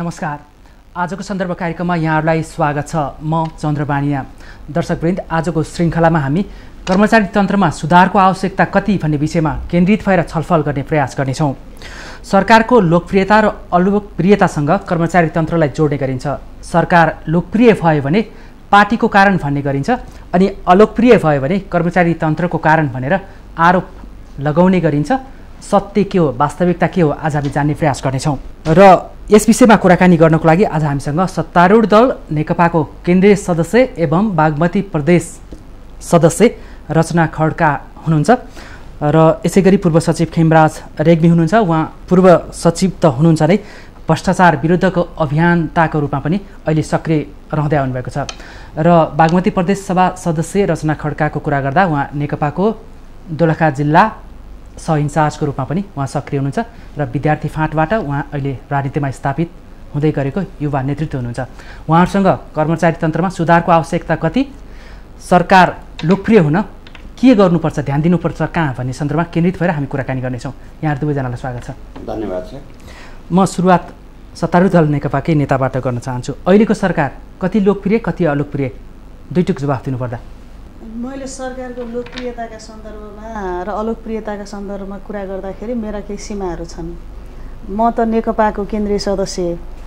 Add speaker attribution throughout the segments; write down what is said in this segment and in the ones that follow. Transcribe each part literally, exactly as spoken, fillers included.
Speaker 1: नमस्कार। आजको सन्दर्भ कार्यक्रममा यहाँहरूलाई स्वागत छ। म चन्द्रबाणिया। दर्शकवृन्द, आजको श्रृङ्खलामा हामी कर्मचारी तन्त्रमा सुधारको आवश्यकता कति भन्ने विषयमा केन्द्रित भएर छलफल गर्ने प्रयास गर्नेछौँ। सरकारको लोकप्रियता र अलोकप्रियतासँग कर्मचारी तन्त्रलाई जोड्ने गरिन्छ। सरकार लोकप्रिय भयो भने पार्टीको कारण भन्ने गरिन्छ, अनि अलोकप्रिय भयो भने कर्मचारी तन्त्रको कारण भनेर आरोप लगाउने गरिन्छ। सत्य के हो, वास्तविकता के हो, आज हामी जान्ने प्रयास गर्नेछौँ। र यस विषयमा कुराकानी गर्नको लागि आज हामीसँग सत्तारूढ दल नेकपाको केन्द्रीय सदस्य एवं बागमती प्रदेश सदस्य रचना खड्का हुनुहुन्छ र यसै गरी पूर्व सचिव खेमराज रेग्मी हुनुहुन्छ। उहाँ पूर्व सचिव त हुनुहुन्छ नै, भ्रष्टाचार विरुद्धको अभियन्ताको रूपमा पनि अहिले सक्रिय रहँदै आउनुभएको छ। र बागमती प्रदेश सभा सदस्य रचना खड्काको कुरा गर्दा उहाँ नेकपाको दोलखा जिल्ला सह इन्चार्जको रूपमा पनि उहाँ सक्रिय हुनुहुन्छ र विद्यार्थी फाँटबाट उहाँ अहिले राजनीतिमा स्थापित हुँदै गरेको युवा नेतृत्व हुनुहुन्छ। उहाँहरूसँग कर्मचारी तन्त्रमा सुधारको आवश्यकता कति, सरकार लोकप्रिय हुन के गर्नुपर्छ, ध्यान दिनुपर्छ कहाँ भन्ने सन्दर्भमा केन्द्रित भएर हामी कुराकानी गर्नेछौँ। यहाँहरू दुवैजनालाई स्वागत छ।
Speaker 2: धन्यवाद छ।
Speaker 1: म सुरुवात सत्तारूढ दल नेकपाकै नेताबाट गर्न चाहन्छु। अहिलेको सरकार कति लोकप्रिय, कति अलोकप्रिय, दुईटुक जवाफ दिनुपर्दा?
Speaker 3: मैले सरकारको लोकप्रियताका सन्दर्भमा र अलोकप्रियताका सन्दर्भमा कुरा गर्दाखेरि मेरा केही सीमाहरू छन्। म त नेकपाको केन्द्रीय सदस्य,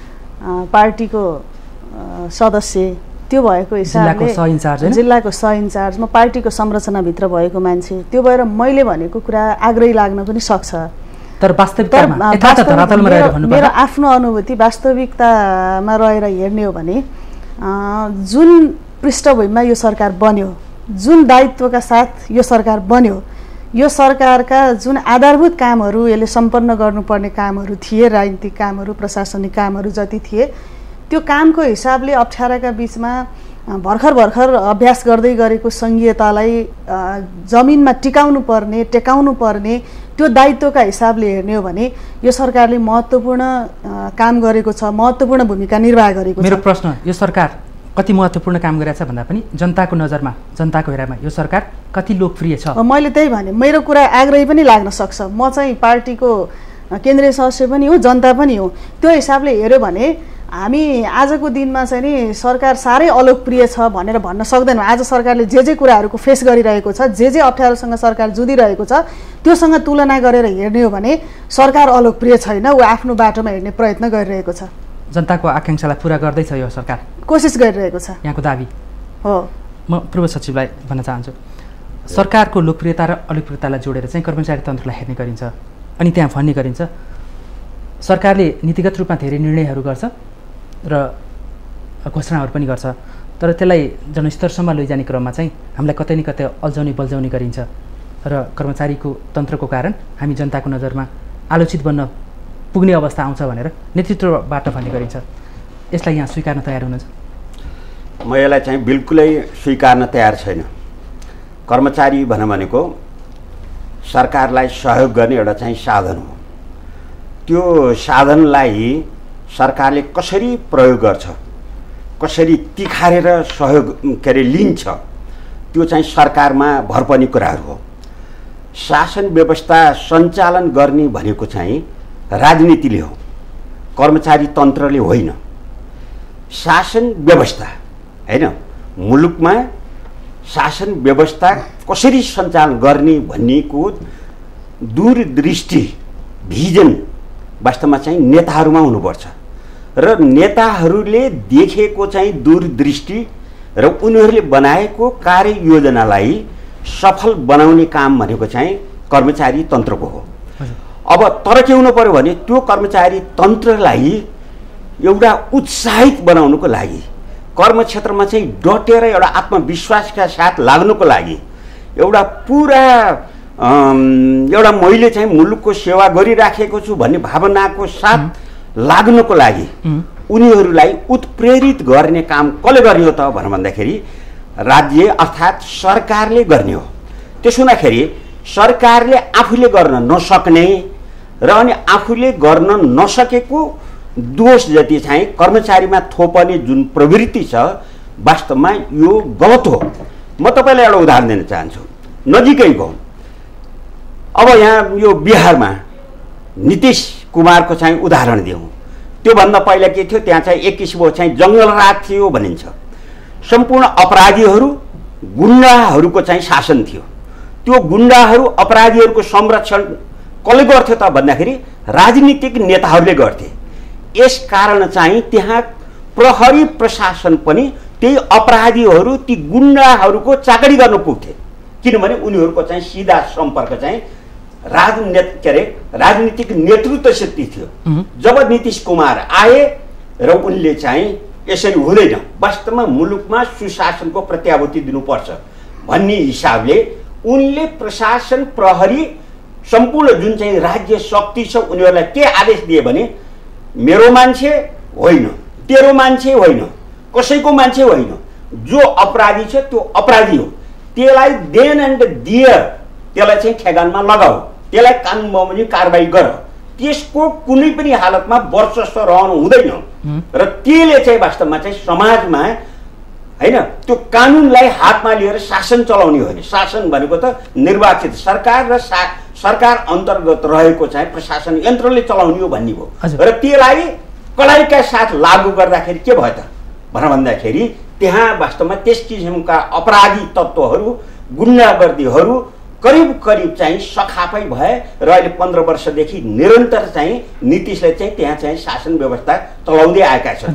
Speaker 3: पार्टीको सदस्य, त्यो भएको हिसाबले जिल्लाको सह इन्चार्ज, म पार्टीको संरचनाभित्र भएको मान्छे, त्यो भएर मैले भनेको कुरा आग्रही लाग्न पनि सक्छ।
Speaker 1: तर वास्तविकतामा धरातलमा रहेर भन्नुपर्दा
Speaker 3: मेरो आफ्नो अनुभूति वास्तविकतामा रहेर हेर्ने हो भने जुन पृष्ठभूमिमा यो सरकार बन्यो, जुन दायित्वका साथ यो सरकार बन्यो, यो सरकारका जुन आधारभूत कामहरू यसले सम्पन्न गर्नुपर्ने कामहरू थिए, राजनीतिक कामहरू, प्रशासनिक कामहरू जति थिए, त्यो कामको हिसाबले अप्ठ्याराका बिचमा भर्खर भर्खर अभ्यास गर्दै गरेको सङ्घीयतालाई जमिनमा टिकाउनु पर्ने, टेकाउनु पर्ने त्यो दायित्वका हिसाबले हेर्ने हो भने यो सरकारले महत्त्वपूर्ण काम गरेको छ, महत्त्वपूर्ण भूमिका निर्वाह गरेको छ।
Speaker 1: मेरो प्रश्न, यो सरकार कति महत्त्वपूर्ण काम गरेछ भन्दा पनि जनताको नजरमा, जनताको हेराइमा यो सरकार कति लोकप्रिय छ?
Speaker 3: मैले त्यही भने, मेरो कुरा आग्रही पनि लाग्न सक्छ। म चाहिँ पार्टीको केन्द्रीय सदस्य पनि हो, जनता पनि हो। त्यो हिसाबले हेऱ्यो भने हामी आजको दिनमा चाहिँ नि सरकार साह्रै अलोकप्रिय छ भनेर भन्न सक्दैनौँ। आज सरकारले जे जे कुराहरूको फेस गरिरहेको छ, जे जे अप्ठ्यारोसँग सरकार जुधिरहेको छ, त्योसँग तुलना गरेर हेर्ने हो भने सरकार अलोकप्रिय छैन, ऊ आफ्नो बाटोमा हिँड्ने प्रयत्न गरिरहेको छ।
Speaker 1: जनताको आकाङ्क्षालाई पुरा गर्दैछ यो सरकार,
Speaker 3: कोसिस गरिरहेको छ,
Speaker 1: यहाँको दाबी
Speaker 3: हो।
Speaker 1: म पूर्व सचिवलाई भन्न चाहन्छु, सरकारको लोकप्रियता र अलोकप्रियतालाई जोडेर चाहिँ कर्मचारी तन्त्रलाई हेर्ने गरिन्छ, अनि त्यहाँ भन्ने गरिन्छ सरकारले नीतिगत रूपमा धेरै निर्णयहरू गर्छ र घोषणाहरू पनि गर्छ, तर त्यसलाई जनस्तरसम्म लैजाने क्रममा चाहिँ हामीलाई कतै न कतै अल्झाउने बल्झाउने गरिन्छ र कर्मचारीको तन्त्रको कारण हामी जनताको नजरमा आलोचित बन्न पुग्ने अवस्था आउँछ भनेर नेतृत्वबाट भन्ने गरिन्छ। यसलाई यहाँ स्वीकार्न तयार हुनुहुन्छ?
Speaker 2: म यसलाई चाहिँ बिल्कुलै स्वीकार्न तयार छैन। कर्मचारी भन भनेको सरकारलाई सहयोग गर्ने एउटा चाहिँ साधन हो। त्यो साधनलाई सरकारले कसरी प्रयोग गर्छ, कसरी तिखारेर सहयोग के अरे लिन्छ, त्यो चाहिँ सरकारमा भर पर्ने कुराहरू हो। शासन व्यवस्था सञ्चालन गर्ने भनेको चाहिँ राजनीतिले हो, कर्मचारी तन्त्रले होइन। शासन व्यवस्था हैन, मुलुकमा शासन व्यवस्था कसरी सञ्चालन गर्ने भन्नेको दूरदृष्टि, भिजन वास्तवमा चाहिँ नेताहरूमा हुनुपर्छ र नेताहरूले देखेको चाहिँ दूरदृष्टि र उनीहरूले बनाएको कार्ययोजनालाई सफल बनाउने काम भनेको चाहिँ कर्मचारी तन्त्रको हो। अब तर के हुनु पर्यो भने त्यो कर्मचारी तन्त्रलाई एउटा उत्साहित बनाउनुको लागि, कर्मक्षेत्रमा चाहिँ डटेर एउटा आत्मविश्वासका साथ लाग्नुको लागि, एउटा पुरा एउटा मैले चाहिँ मुलुकको सेवा गरिराखेको छु भन्ने भावनाको साथ लाग्नुको लागि उनीहरूलाई उत्प्रेरित गर्ने काम कसले गर्ने हो त भनेर भन्दाखेरि राज्य अर्थात् सरकारले गर्ने हो। त्यसो हुँदाखेरि सरकारले आफूले गर्न नसक्ने र अनि आफूले गर्न नसकेको दोष जति चाहिँ कर्मचारीमा थोपने जुन प्रवृत्ति छ, वास्तवमा यो गलत हो। म तपाईँलाई एउटा उदाहरण दिन चाहन्छु, नजिकैको। अब यहाँ यो बिहारमा नीतीश कुमारको चाहिँ उदाहरण दिउँ। त्योभन्दा पहिला के थियो, त्यहाँ चाहिँ एक किसिमको चाहिँ जङ्गलराज थियो भनिन्छ। सम्पूर्ण अपराधीहरू गुन्डाहरूको चाहिँ शासन थियो। त्यो गुन्डाहरू अपराधीहरूको संरक्षण कसले गर्थ्यो त भन्दाखेरि राजनीतिक नेताहरूले गर्थे। यस कारण चाहिँ त्यहाँ प्रहरी प्रशासन पनि त्यही अपराधीहरू ती गुन्डाहरूको चाकरी गर्न पुग्थे, किनभने उनीहरूको चाहिँ सिधा सम्पर्क चाहिँ राजनीति के अरे राजनीतिक नेतृत्वसित थियो। जब नीतिश कुमार आए र उनले चाहिँ यसरी हुँदैन, वास्तवमा मुलुकमा सुशासनको प्रत्याभूति दिनुपर्छ भन्ने हिसाबले उनले प्रशासन प्रहरी सम्पूर्ण जुन चाहिँ राज्य शक्ति छ उनीहरूलाई के आदेश दिए भने मेरो मान्छे होइन, तेरो मान्छे होइन, कसैको मान्छे होइन, जो अपराधी छ त्यो अपराधी हो, त्यसलाई देन एन्ड डियर त्यसलाई चाहिँ ठेगानमा लगाऊ, त्यसलाई कानुन बमोजिम कारबाही गर, त्यसको कुनै पनि हालतमा वर्चस्व रहनु हुँदैन। र त्यसले चाहिँ वास्तवमा चाहिँ समाजमा हैन त्यो कानुनलाई हातमा लिएर शासन चलाउने होइन। शासन भनेको त निर्वाचित सरकार र सरकार अन्तर्गत रहेको चाहिँ प्रशासन यन्त्रले चलाउने हो भन्ने हो। र त्यसलाई कडाइका साथ लागू गर्दाखेरि के भयो त भन भन्दाखेरि त्यहाँ वास्तवमा त्यस किसिमका अपराधी तत्त्वहरू गुन्डागर्दीहरू करिब करिब चाहिँ सखापै भए र अहिले पन्ध्र वर्षदेखि निरन्तर चाहिँ नीतिशले चाहिँ त्यहाँ चाहिँ शासन व्यवस्था चलाउँदै आएका छन्।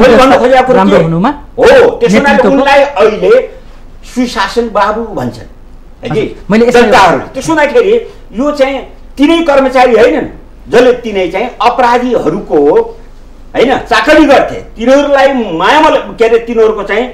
Speaker 2: हो त्यसैले उनलाई अहिले सुशासन बाबु भन्छन् जनताहरूले। त्यसो हुँदाखेरि यो चाहिँ तिनै कर्मचारी होइनन् जसले तिनै चाहिँ अपराधीहरूको होइन चाकरी गर्थे, तिनीहरूलाई मायामा के अरे तिनीहरूको चाहिँ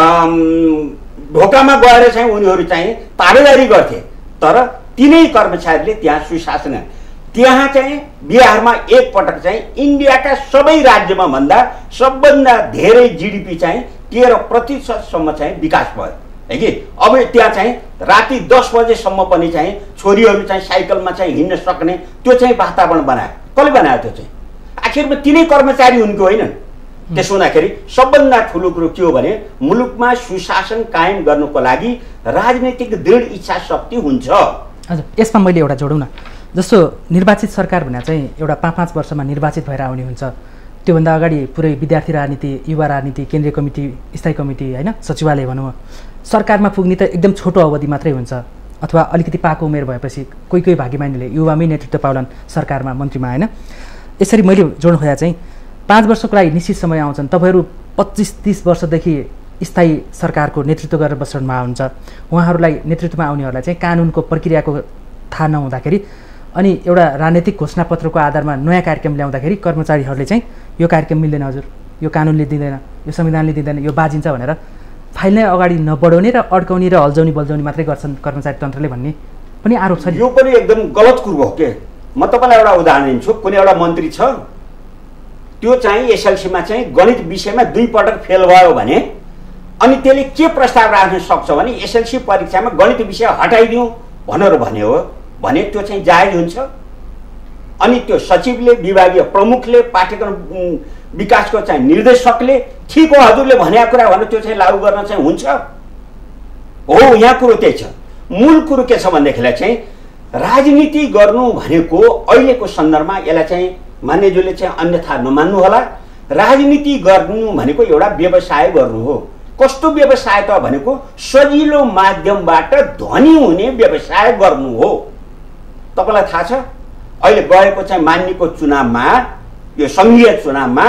Speaker 2: ढोकामा गएर चाहिँ उनीहरू चाहिँ ताबेदारी गर्थे। तर तिनै कर्मचारीले त्यहाँ सुशासन त्यहाँ चाहिँ बिहारमा एक पटक चाहिँ इन्डियाका सबै राज्यमा भन्दा सबभन्दा धेरै जिडिपी चाहिँ तेह्र प्रतिशतसम्म चाहिँ विकास भयो है कि। अब त्यहाँ चाहिँ राति दस बजेसम्म पनि चाहिँ छोरीहरू चाहिँ साइकलमा चाहिँ हिँड्न सक्ने त्यो चाहिँ वातावरण बनायो। कसले बनायो त्यो चाहिँ? आखिरमा तिनै कर्मचारी उनको होइनन्। त्यसो हुँदाखेरि सबभन्दा ठुलो कुरो के हो भने मुलुकमा सुशासन कायम गर्नुको लागि राजनीतिक दृढ इच्छा शक्ति हुन्छ।
Speaker 1: हजुर, यसमा मैले एउटा जोडौँ न, जस्तो निर्वाचित सरकार भने चाहिँ एउटा पाँच पाँच वर्षमा निर्वाचित भएर आउने हुन्छ। त्योभन्दा अगाडि पुरै विद्यार्थी राजनीति, युवा राजनीति, केन्द्रीय कमिटी, स्थायी कमिटी होइन सचिवालय भनौँ सरकारमा पुग्ने त एकदम छोटो अवधि मात्रै हुन्छ, अथवा अलिकति पाको उमेर भएपछि कोही कोही भागीमानीले युवामै नेतृत्व पाउलान् सरकारमा, मन्त्रीमा होइन। यसरी मैले जोड्नु खोजेको चाहिँ पाँच वर्षको लागि निश्चित समय आउँछन्, तपाईँहरू पच्चिस तिस वर्षदेखि स्थायी सरकारको नेतृत्व गरेर बस्नुभएको हुन्छ। उहाँहरूलाई नेतृत्वमा आउनेहरूलाई चाहिँ कानुनको प्रक्रियाको थाहा नहुँदाखेरि अनि एउटा राजनीतिक घोषणापत्रको आधारमा नयाँ कार्यक्रम ल्याउँदाखेरि कर्मचारीहरूले चाहिँ यो कार्यक्रम मिल्दैन हजुर, यो कानुनले दिँदैन, यो संविधानले दिँदैन, यो बाजिन्छ भनेर फाइल नै अगाडि नबढाउने र अड्काउने र हल्जाउने बल्झाउने मात्रै गर्छन् कर्मचारी तन्त्रले भन्ने पनि आरोप छ।
Speaker 2: यो पनि एकदम गलत कुरो हो के। म तपाईँलाई एउटा उदाहरण दिन्छु। कुनै एउटा मन्त्री छ, त्यो चाहिँ एसएलसीमा चाहिँ गणित विषयमा दुई पटक फेल भयो भने अनि त्यसले के प्रस्ताव राख्न सक्छ भने एसएलसी परीक्षामा गणित विषय हटाइदिउँ भनेर भन्यो हो भने त्यो चाहिँ जायज हुन्छ। अनि त्यो सचिवले, विभागीय प्रमुखले, पाठ्यक्रम विकासको चाहिँ निर्देशकले ठिक हो हजुरले भनेको कुरा भने त्यो चाहिँ लागू गर्न चाहिँ हुन्छ हो। यहाँ कुरो त्यही छ। मूल कुरो के छ भनेदेखिलाई चाहिँ राजनीति गर्नु भनेको अहिलेको सन्दर्भमा यसलाई चाहिँ मान्यज्यूले चाहिँ अन्यथा नमान्नु होला। राजनीति गर्नु भनेको एउटा व्यवसाय गर्नु हो। कस्तो व्यवसाय त भनेको सजिलो माध्यमबाट धनी हुने व्यवसाय गर्नु हो। तपाईँलाई थाहा छ अहिले गएको चाहिँ मान्यको चुनावमा, यो सङ्घीय चुनावमा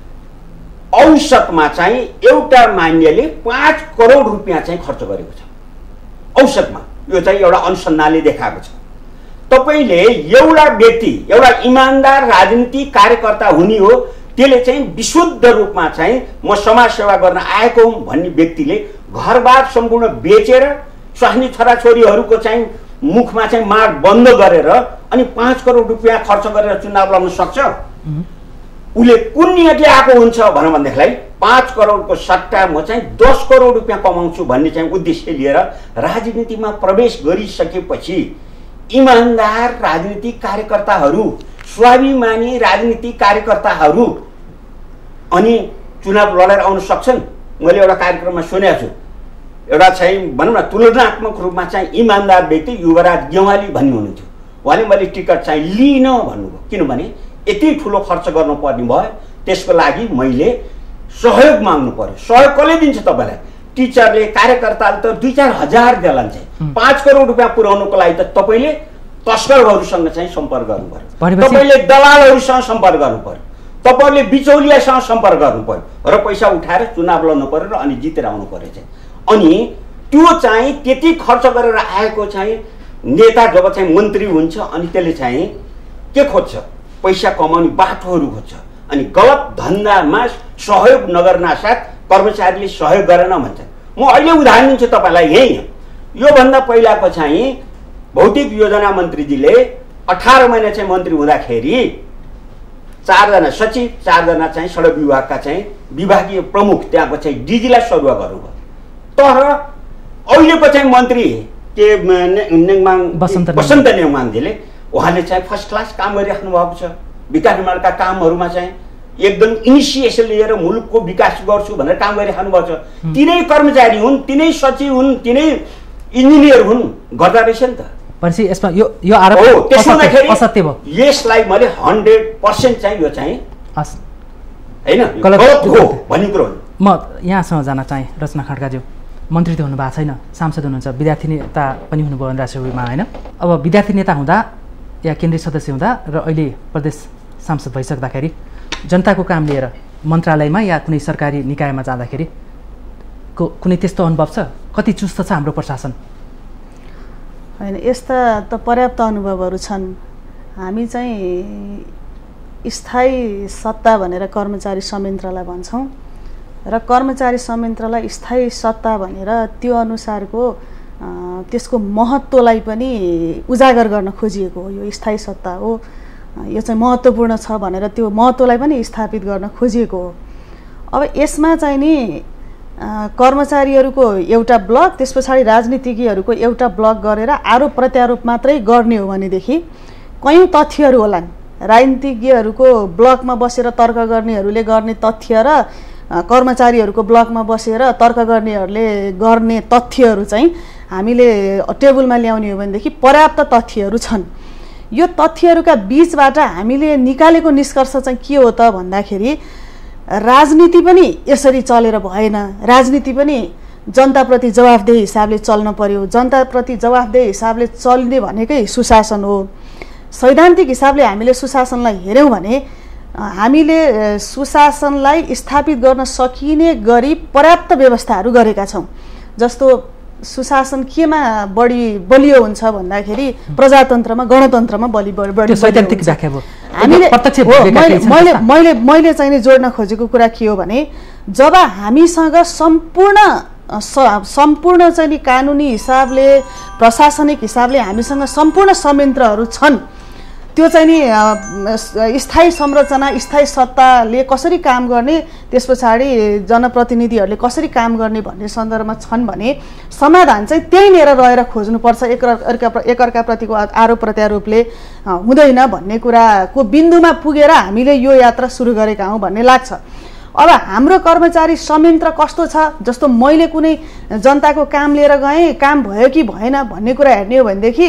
Speaker 2: औसतमा चाहिँ एउटा मान्यले पाँच करोड रुपियाँ चाहिँ खर्च गरेको छ औसतमा। यो चाहिँ एउटा अनुसन्धानले देखाएको छ। तपाईले एउटा व्यक्ति, एउटा इमान्दार राजनीतिक कार्यकर्ता हुने हो, त्यसले चाहिँ विशुद्ध रूपमा चाहिँ म समाज सेवा गर्न आएको हुँ भन्ने व्यक्तिले घरबार सम्पूर्ण बेचेर स्वास्नी छोराछोरीहरूको चाहिँ मुखमा चाहिँ मार बन्द गरेर अनि पाँच करोड रुपियाँ खर्च गरेर चुनाव लड्न सक्छ? उसले कुन नियतले आएको हुन्छ भनौँ भनेदेखिलाई पाँच करोडको सट्टा म चाहिँ दस करोड रुपियाँ कमाउँछु भन्ने चाहिँ उद्देश्य लिएर राजनीतिमा प्रवेश गरिसकेपछि इमान्दार राजनीतिक कार्यकर्ताहरू, स्वाभिमानी राजनीतिक कार्यकर्ताहरू अनि चुनाव लडेर आउन सक्छन्। मैले एउटा कार्यक्रममा सुनेको छु, एउटा चाहिँ भनौँ न तुलनात्मक रूपमा चाहिँ इमान्दार व्यक्ति युवराज गेवाली भन्ने हुनुहुन्थ्यो। उहाँले मैले टिकट चाहिँ लिन भन्नुभयो, किनभने यति ठुलो खर्च गर्नुपर्ने भयो, त्यसको लागि मैले सहयोग माग्नु पर्यो। सहयोग कसले दिन्छ तपाईँलाई? टिचरले, कार्यकर्ताले त दुई चार हजार देलान् चाहिँ पाँच करोड रुपियाँ पुर्याउनुको लागि त तपाईँले तस्करहरूसँग चाहिँ सम्पर्क गर्नु पर्यो, तपाईँले दलालहरूसँग सम्पर्क गर्नु पर्यो, तपाईँले बिचौलियासँग सम्पर्क गर्नु पर्यो र पैसा उठाएर चुनाव लड्नु पर्यो र अनि जितेर आउनु पर्यो चाहिँ। अनि त्यो चाहिँ त्यति खर्च गरेर आएको चाहिँ नेता जब चाहिँ मन्त्री हुन्छ अनि त्यसले चाहिँ के खोज्छ? पैसा कमाउने बाटोहरू खोज्छ। अनि गलत धन्दामा सहयोग नगर्नासाथ कर्मचारीले सहयोग गरेन भन्छ। म अहिले उदाहरण दिन्छु तपाईँलाई। यही योभन्दा पहिलाको चाहिँ भौतिक योजना मन्त्रीजीले अठार महिना चाहिँ मन्त्री हुँदाखेरि चारजना सचिव, चारजना चाहिँ सडक विभागका चाहिँ विभागीय प्रमुख त्यहाँको चाहिँ डिजीलाई सरुवा गर्नुभयो। तर अहिलेको चाहिँ मन्त्री के नेङमाङ वसन्त नेङमाङजीले उहाँले चाहिँ फर्स्ट क्लास काम गरिराख्नु भएको छ। विकास निर्माणका कामहरूमा चाहिँ एकदम इनिसिएसन लिएर मुलुकको विकास गर्छु भनेर काम गरिराख्नु भएको छ। तिनै कर्मचारी हुन्, तिनै सचिव हुन्, तिनै इन्जिनियर हुन्, गर्दा रहेछ नि त।
Speaker 1: भनेपछि यसमा यो यो आरोप असत्य भयो।
Speaker 2: यसलाई मैले हन्ड्रेड पर्सेन्ट चाहिँ यो चाहिँ होइन
Speaker 1: गलत
Speaker 2: हो भन्ने कुरो हो।
Speaker 1: म यहाँसँग जान चाहेँ रचना खड्काज्यू, मन्त्री त हुनु भएको छैन, सांसद हुनुहुन्छ, विद्यार्थी नेता पनि हुनुभयो राष्ट्रसभामा होइन। अब विद्यार्थी नेता हुँदा या केन्द्रीय सदस्य हुँदा र अहिले प्रदेश सांसद भइसक्दाखेरि जनताको काम लिएर मन्त्रालयमा या कुनै सरकारी निकायमा जाँदाखेरि को कुनै त्यस्तो अनुभव छ? कति चुस्त छ हाम्रो प्रशासन?
Speaker 3: होइन, यस्ता त पर्याप्त अनुभवहरू छन्। हामी चाहिँ स्थायी सत्ता भनेर कर्मचारी संयन्त्रलाई भन्छौँ र कर्मचारी संयन्त्रलाई स्थायी सत्ता भनेर त्यो अनुसारको त्यसको महत्त्वलाई पनि उजागर गर्न खोजिएको हो। यो स्थायी सत्ता हो, यो चाहिँ महत्त्वपूर्ण छ भनेर त्यो महत्त्वलाई पनि स्थापित गर्न खोजिएको हो। अब यसमा चाहिँ नि कर्मचारीहरूको एउटा ब्लक, त्यस पछाडि राजनीतिज्ञहरूको एउटा ब्लक गरेर आरोप प्रत्यारोप मात्रै गर्ने हो भनेदेखि कयौँ तथ्यहरू होलान्। राजनीतिज्ञहरूको ब्लकमा बसेर तर्क गर्नेहरूले गर्ने तथ्य र कर्मचारीहरूको ब्लकमा बसेर तर्क गर्नेहरूले गर्ने तथ्यहरू चाहिँ हामीले टेबलमा ल्याउने हो भनेदेखि पर्याप्त तथ्यहरू छन्। यो तथ्यहरूका बीचबाट हामीले निकालेको निष्कर्ष चाहिँ के हो त भन्दाखेरि राजनीति पनि यसरी चलेर भएन। राजनीति पनि जनताप्रति जवाफदेही हिसाबले चल्न पर्यो। जनताप्रति जवाफदेही हिसाबले चल्ने भनेकै सुशासन हो। सैद्धान्तिक हिसाबले हामीले सुशासनलाई हेऱ्यौँ भने हामीले सुशासनलाई स्थापित गर्न सकिने गरी पर्याप्त व्यवस्थाहरू गरेका छौँ। जस्तो सुशासन केमा बढी बलियो हुन्छ भन्दाखेरि प्रजातन्त्रमा, गणतन्त्रमा बलि बढी
Speaker 1: सैद्धान्तिक व्याख्या हो।
Speaker 3: हामीले मैले मैले मैले चाहिँ नि जोड्न खोजेको कुरा के हो भने जब हामीसँग सम्पूर्ण सम्पूर्ण चाहिँ नि कानुनी हिसाबले, प्रशासनिक हिसाबले हामीसँग सम्पूर्ण संयन्त्रहरू छन्, त्यो चाहिँ नि स्थायी संरचना, स्थायी सत्ताले कसरी काम गर्ने, त्यस पछाडि जनप्रतिनिधिहरूले कसरी काम गर्ने भन्ने सन्दर्भमा छन् भने समाधान चाहिँ त्यहीँनिर रहेर खोज्नुपर्छ। एकअर्का एकअर्काप्रतिको आरोप प्रत्यारोपले हुँदैन भन्ने कुराको बिन्दुमा पुगेर हामीले यो यात्रा सुरु गरेका हौँ भन्ने लाग्छ। अब हाम्रो कर्मचारी संयन्त्र कस्तो छ, जस्तो मैले कुनै जनताको काम लिएर गएँ, काम भयो कि भएन भन्ने कुरा हेर्ने हो भनेदेखि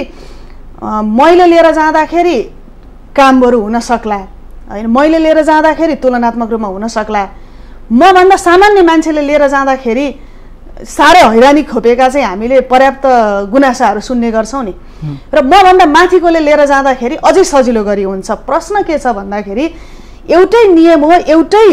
Speaker 3: मैले लिएर जाँदाखेरि काम बरु हुन सक्ला होइन, मैले लिएर जाँदाखेरि तुलनात्मक रूपमा हुन सक्ला। मभन्दा सामान्य मान्छेले लिएर जाँदाखेरि साह्रै हैरानी खोपेका चाहिँ हामीले पर्याप्त गुनासाहरू सुन्ने गर्छौँ नि। र मभन्दा माथिकोले लिएर जाँदाखेरि अझै सजिलो गरी हुन्छ। प्रश्न के छ भन्दाखेरि एउटै नियम हो, एउटै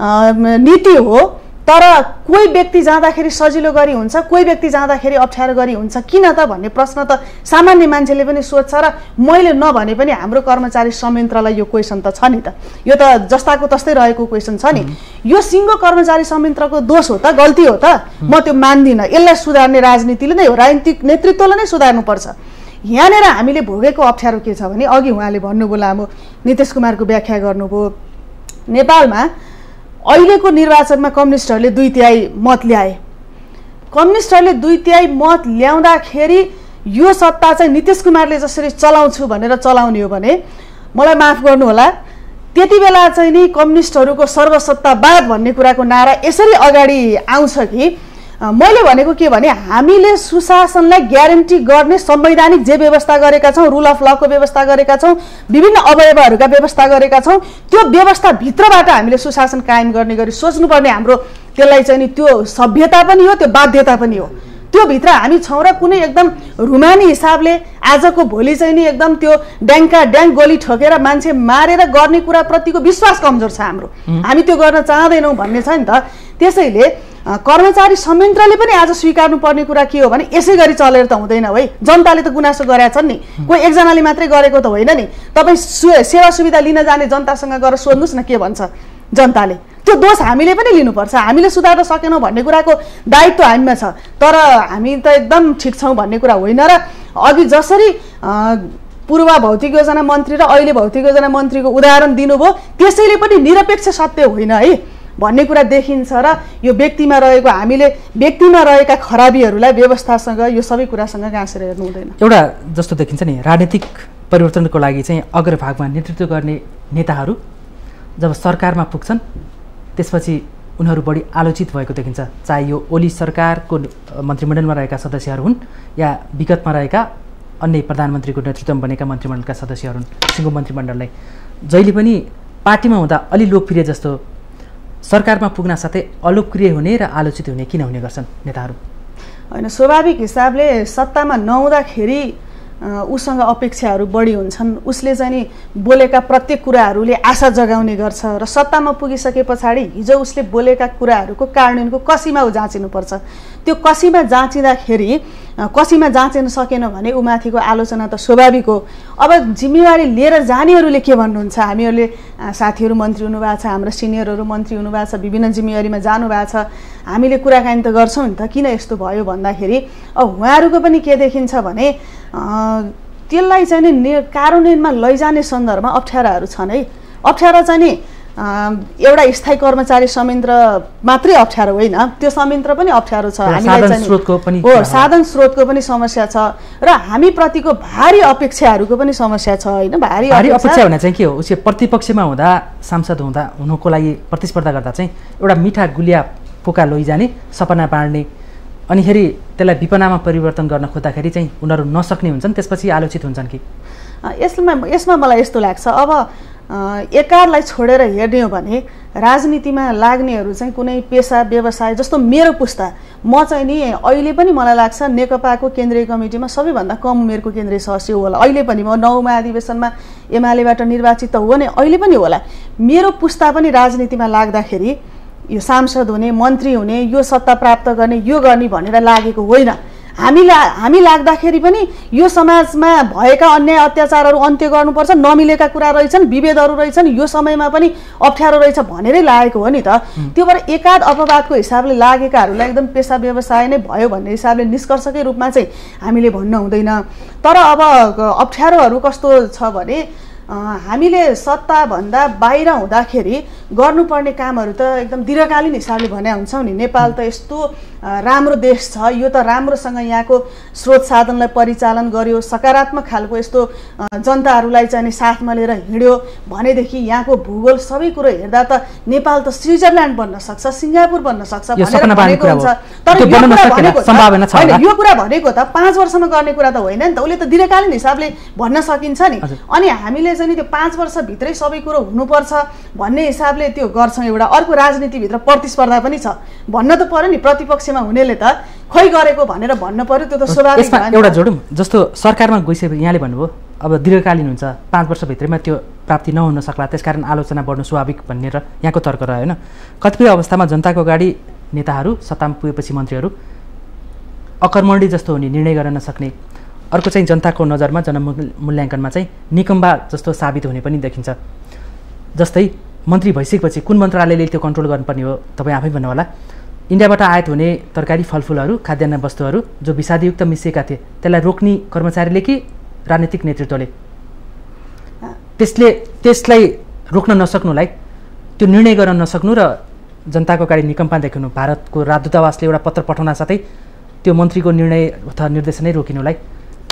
Speaker 3: नीति हो, तर कोही व्यक्ति जाँदाखेरि सजिलो गरी हुन्छ, कोही व्यक्ति जाँदाखेरि अप्ठ्यारो गरी हुन्छ किन त भन्ने प्रश्न त सामान्य मान्छेले पनि सोध्छ र मैले नभने पनि हाम्रो कर्मचारी संयन्त्रलाई यो क्वेसन त छ नि त। यो त जस्ताको तस्तै रहेको क्वेसन छ नि। यो सिङ्गो कर्मचारी संयन्त्रको दोष हो त, गल्ती हो त, म त्यो मान्दिनँ। यसलाई सुधार्ने राजनीतिले नै हो, राजनीतिक नेतृत्वले नै सुधार्नुपर्छ। यहाँनिर हामीले भोगेको अप्ठ्यारो के छ भने अघि उहाँले भन्नुभयो, लामो नीतिश कुमारको व्याख्या गर्नुभयो। नेपालमा अहिलेको निर्वाचनमा कम्युनिस्टहरूले दुई तिहाई मत ल्याए। कम्युनिस्टहरूले दुई तिहाई मत ल्याउँदाखेरि यो सत्ता चाहिँ नीतिश कुमारले जसरी चलाउँछु भनेर चलाउने हो भने मलाई माफ गर्नुहोला, त्यति बेला चाहिँ नि कम्युनिस्टहरूको सर्वसत्तावाद भन्ने कुराको नारा यसरी अगाडि आउँछ कि मैले भनेको के भने हामीले सुशासनलाई ग्यारेन्टी गर्ने संवैधानिक जे व्यवस्था गरेका छौँ, रुल अफ लको व्यवस्था गरेका छौँ, विभिन्न अवयवहरूका व्यवस्था गरेका छौँ, त्यो व्यवस्थाभित्रबाट हामीले सुशासन कायम गर्ने गरी सोच्नुपर्ने हाम्रो त्यसलाई चाहिँ नि त्यो सभ्यता पनि हो, त्यो बाध्यता पनि हो। त्यो भित्र हामी छौँ र कुनै एकदम रुमानी हिसाबले आजको भोलि चाहिँ नि एकदम त्यो ड्याङ्का ड्याङ गोली ठोकेर मान्छे मारेर गर्ने कुराप्रतिको विश्वास कमजोर छ हाम्रो, हामी त्यो गर्न चाहँदैनौँ भन्ने छ नि त। त्यसैले कर्मचारी संयन्त्रले पनि आज स्वीकार्नु पर्ने कुरा के हो भने यसै गरी चलेर त हुँदैन है। जनताले त गुनासो गरेका छन् नि, कोही एकजनाले मात्रै गरेको त होइन नि। तपाईँ सेवा सुविधा लिन जाने जनतासँग गएर सोध्नुहोस् न के भन्छ जनताले। त्यो दोष हामीले पनि लिनुपर्छ, हामीले सुधार्न सकेनौँ भन्ने कुराको दायित्व हामीमा छ। तर हामी त एकदम ठिक छौँ भन्ने कुरा होइन। र अघि जसरी पूर्व भौतिक योजना मन्त्री र अहिले भौतिक योजना मन्त्रीको उदाहरण दिनुभयो त्यसैले पनि निरपेक्ष सत्य होइन है भन्ने कुरा देखिन्छ। र यो व्यक्तिमा रहेको हामीले व्यक्तिमा रहेका खराबीहरूलाई व्यवस्थासँग यो सबै कुरासँग गाँसेर हेर्नु हुँदैन।
Speaker 1: एउटा जस्तो देखिन्छ नि, राजनीतिक परिवर्तनको लागि चाहिँ अग्रभागमा नेतृत्व गर्ने नेताहरू जब सरकारमा पुग्छन् त्यसपछि उनीहरू बढी आलोचित भएको देखिन्छ। चाहे यो ओली सरकारको मन्त्रीमण्डलमा रहेका सदस्यहरू हुन् या विगतमा रहेका अन्य प्रधानमन्त्रीको नेतृत्वमा बनेका मन्त्रीमण्डलका सदस्यहरू हुन्, सिङ्गो मन्त्रीमण्डललाई जहिले पनि पार्टीमा हुँदा अलि लोकप्रिय जस्तो सरकारमा पुग्न साथै अलोकप्रिय हुने र आलोचित हुने किन हुने गर्छन् नेताहरू?
Speaker 3: होइन, स्वाभाविक हिसाबले सत्तामा नहुँदाखेरि उसँग अपेक्षाहरू बढी हुन्छन्। उसले चाहिँ नि बोलेका प्रत्येक कुराहरूले आशा जगाउने गर्छ र सत्तामा पुगिसके पछाडि हिजो उसले बोलेका कुराहरूको कार्यान्वयनको कसीमा ऊ जाँचिनुपर्छ। त्यो कसीमा जाँचिँदाखेरि कसीमा जाँचिन सकेन भने उमाथिको आलोचना त स्वाभाविक हो। अब जिम्मेवारी लिएर जानेहरूले के भन्नुहुन्छ, हामीहरूले साथीहरू मन्त्री हुनुभएको छ, हाम्रा सिनियरहरू मन्त्री हुनुभएको छ, विभिन्न जिम्मेवारीमा जानुभएको छ, हामीले कुराकानी त गर्छौँ नि त किन यस्तो भयो भन्दाखेरि अब उहाँहरूको पनि के देखिन्छ भने त्यसलाई चाहिँ नि कार्यान्वयनमा लैजाने सन्दर्भमा अप्ठ्याराहरू छन् है। अप्ठ्यारा चाहिँ नि एउटा स्थायी कर्मचारी संयन्त्र मात्रै अप्ठ्यारो होइन, त्यो संयन्त्र पनि अप्ठ्यारो छ। हामीलाई चाहिँ हो साधन स्रोतको पनि समस्या छ र हामी प्रतिको भारी अपेक्षाहरूको पनि समस्या छ होइन। भारी
Speaker 1: अपेक्षा भने चाहिँ के हो, उसले प्रतिपक्षमा हुँदा सांसद हुँदा हुनुको लागि प्रतिस्पर्धा गर्दा चाहिँ एउटा मिठा गुलिया पोका लैजाने, सपना बाँड्ने, अनिखेरि त्यसलाई विपनामा परिवर्तन गर्न खोज्दाखेरि चाहिँ उनीहरू नसक्ने हुन्छन्, त्यसपछि आलोचित हुन्छन् कि?
Speaker 3: यसमा यसमा मलाई यस्तो लाग्छ, अब एकारलाई छोडेर हेर्ने हो भने राजनीतिमा लाग्नेहरू चाहिँ कुनै पेसा व्यवसाय जस्तो मेरो पुस्ता म चाहिँ नि अहिले पनि मलाई लाग्छ नेकपाको केन्द्रीय कमिटीमा सबैभन्दा कम उमेरको केन्द्रीय सदस्य होला। अहिले पनि म नौमा अधिवेशनमा एमालेबाट निर्वाचित त हो नि, अहिले पनि होला। मेरो पुस्ता पनि राजनीतिमा लाग्दाखेरि यो सांसद हुने, मन्त्री हुने, यो सत्ता प्राप्त गर्ने, यो गर्ने भनेर लागेको होइन। हामी ला हामी लाग्दाखेरि पनि यो समाजमा भएका अन्याय अत्याचारहरू अन्त्य गर्नुपर्छ, नमिलेका कुरा रहेछन्, विभेदहरू रहेछन्, यो समयमा पनि अप्ठ्यारो रहेछ भनेरै लागेको हो नि त। त्यो भएर एकाध अपवादको हिसाबले लागेकाहरूलाई एकदम पेसा व्यवसाय नै भयो भन्ने हिसाबले निष्कर्षकै रूपमा चाहिँ हामीले भन्न हुँदैन। तर अब अप्ठ्यारोहरू कस्तो छ भने हामीले सत्ताभन्दा बाहिर हुँदाखेरि गर्नुपर्ने कामहरू त एकदम दीर्घकालीन हिसाबले भने हुन्छौँ नि। नेपाल त यस्तो राम्रो देश छ, यो त राम्रोसँग यहाँको स्रोत साधनलाई परिचालन गर्यो, सकारात्मक खालको यस्तो जनताहरूलाई चाहिँ साथमा लिएर हिँड्यो भनेदेखि यहाँको भूगोल सबै कुरो हेर्दा त नेपाल त स्विजरल्यान्ड बन्न सक्छ, सिङ्गापुर बन्न सक्छ भनेर भनेको हुन्छ। तर यो कुरा भनेको होइन, यो कुरा भनेको त पाँच वर्षमा गर्ने कुरा त होइन नि त, उसले त दीर्घकालीन हिसाबले भन्न सकिन्छ नि। अनि हामीले चाहिँ त्यो पाँच वर्षभित्रै सबै कुरो हुनुपर्छ भन्ने हिसाबले त्यो गर्छौँ। एउटा अर्को राजनीतिभित्र प्रतिस्पर्धा पनि छ, भन्न त पर्यो नि, प्रतिपक्षमा हुनेले त खोइ गरेको भनेर भन्न पर्यो, त्यो त स्वाभाविक हो।
Speaker 1: एउटा जोडौँ, जस्तो सरकारमा गइसकेपछि यहाँले भन्नुभयो अब दीर्घकालीन हुन्छ, पाँच वर्षभित्रैमा त्यो प्राप्ति नहुन सक्ला, त्यसकारण आलोचना बढ्नु स्वाभाविक भन्ने र यहाँको तर्क रह्यो होइन। कतिपय अवस्थामा जनताको अगाडि नेताहरू सत्तामा पुगेपछि मन्त्रीहरू अकर्मण्डी जस्तो हुने, निर्णय गर्न नसक्ने, अर्को चाहिँ जनताको नजरमा जनमूल्याङ्कनमा चाहिँ निकम्बा जस्तो साबित हुने पनि देखिन्छ। जस्तै मन्त्री भइसकेपछि कुन मन्त्रालयले त्यो कन्ट्रोल गर्नुपर्ने हो तपाईँ आफै भन्नु होला। इन्डियाबाट आयात हुने तरकारी फलफुलहरू, खाद्यान्न वस्तुहरू जो विषादयुक्त मिसिएका थिए त्यसलाई रोक्ने कर्मचारीले कि राजनीतिक नेतृत्वले? त्यसले त्यसलाई रोक्न नसक्नुलाई, त्यो निर्णय गर्न नसक्नु र जनताको अगाडि निकम्पा देखाउनु, भारतको राजदूतावासले एउटा पत्र पठाउन साथै त्यो मन्त्रीको निर्णय अथवा निर्देशनै रोकिनुलाई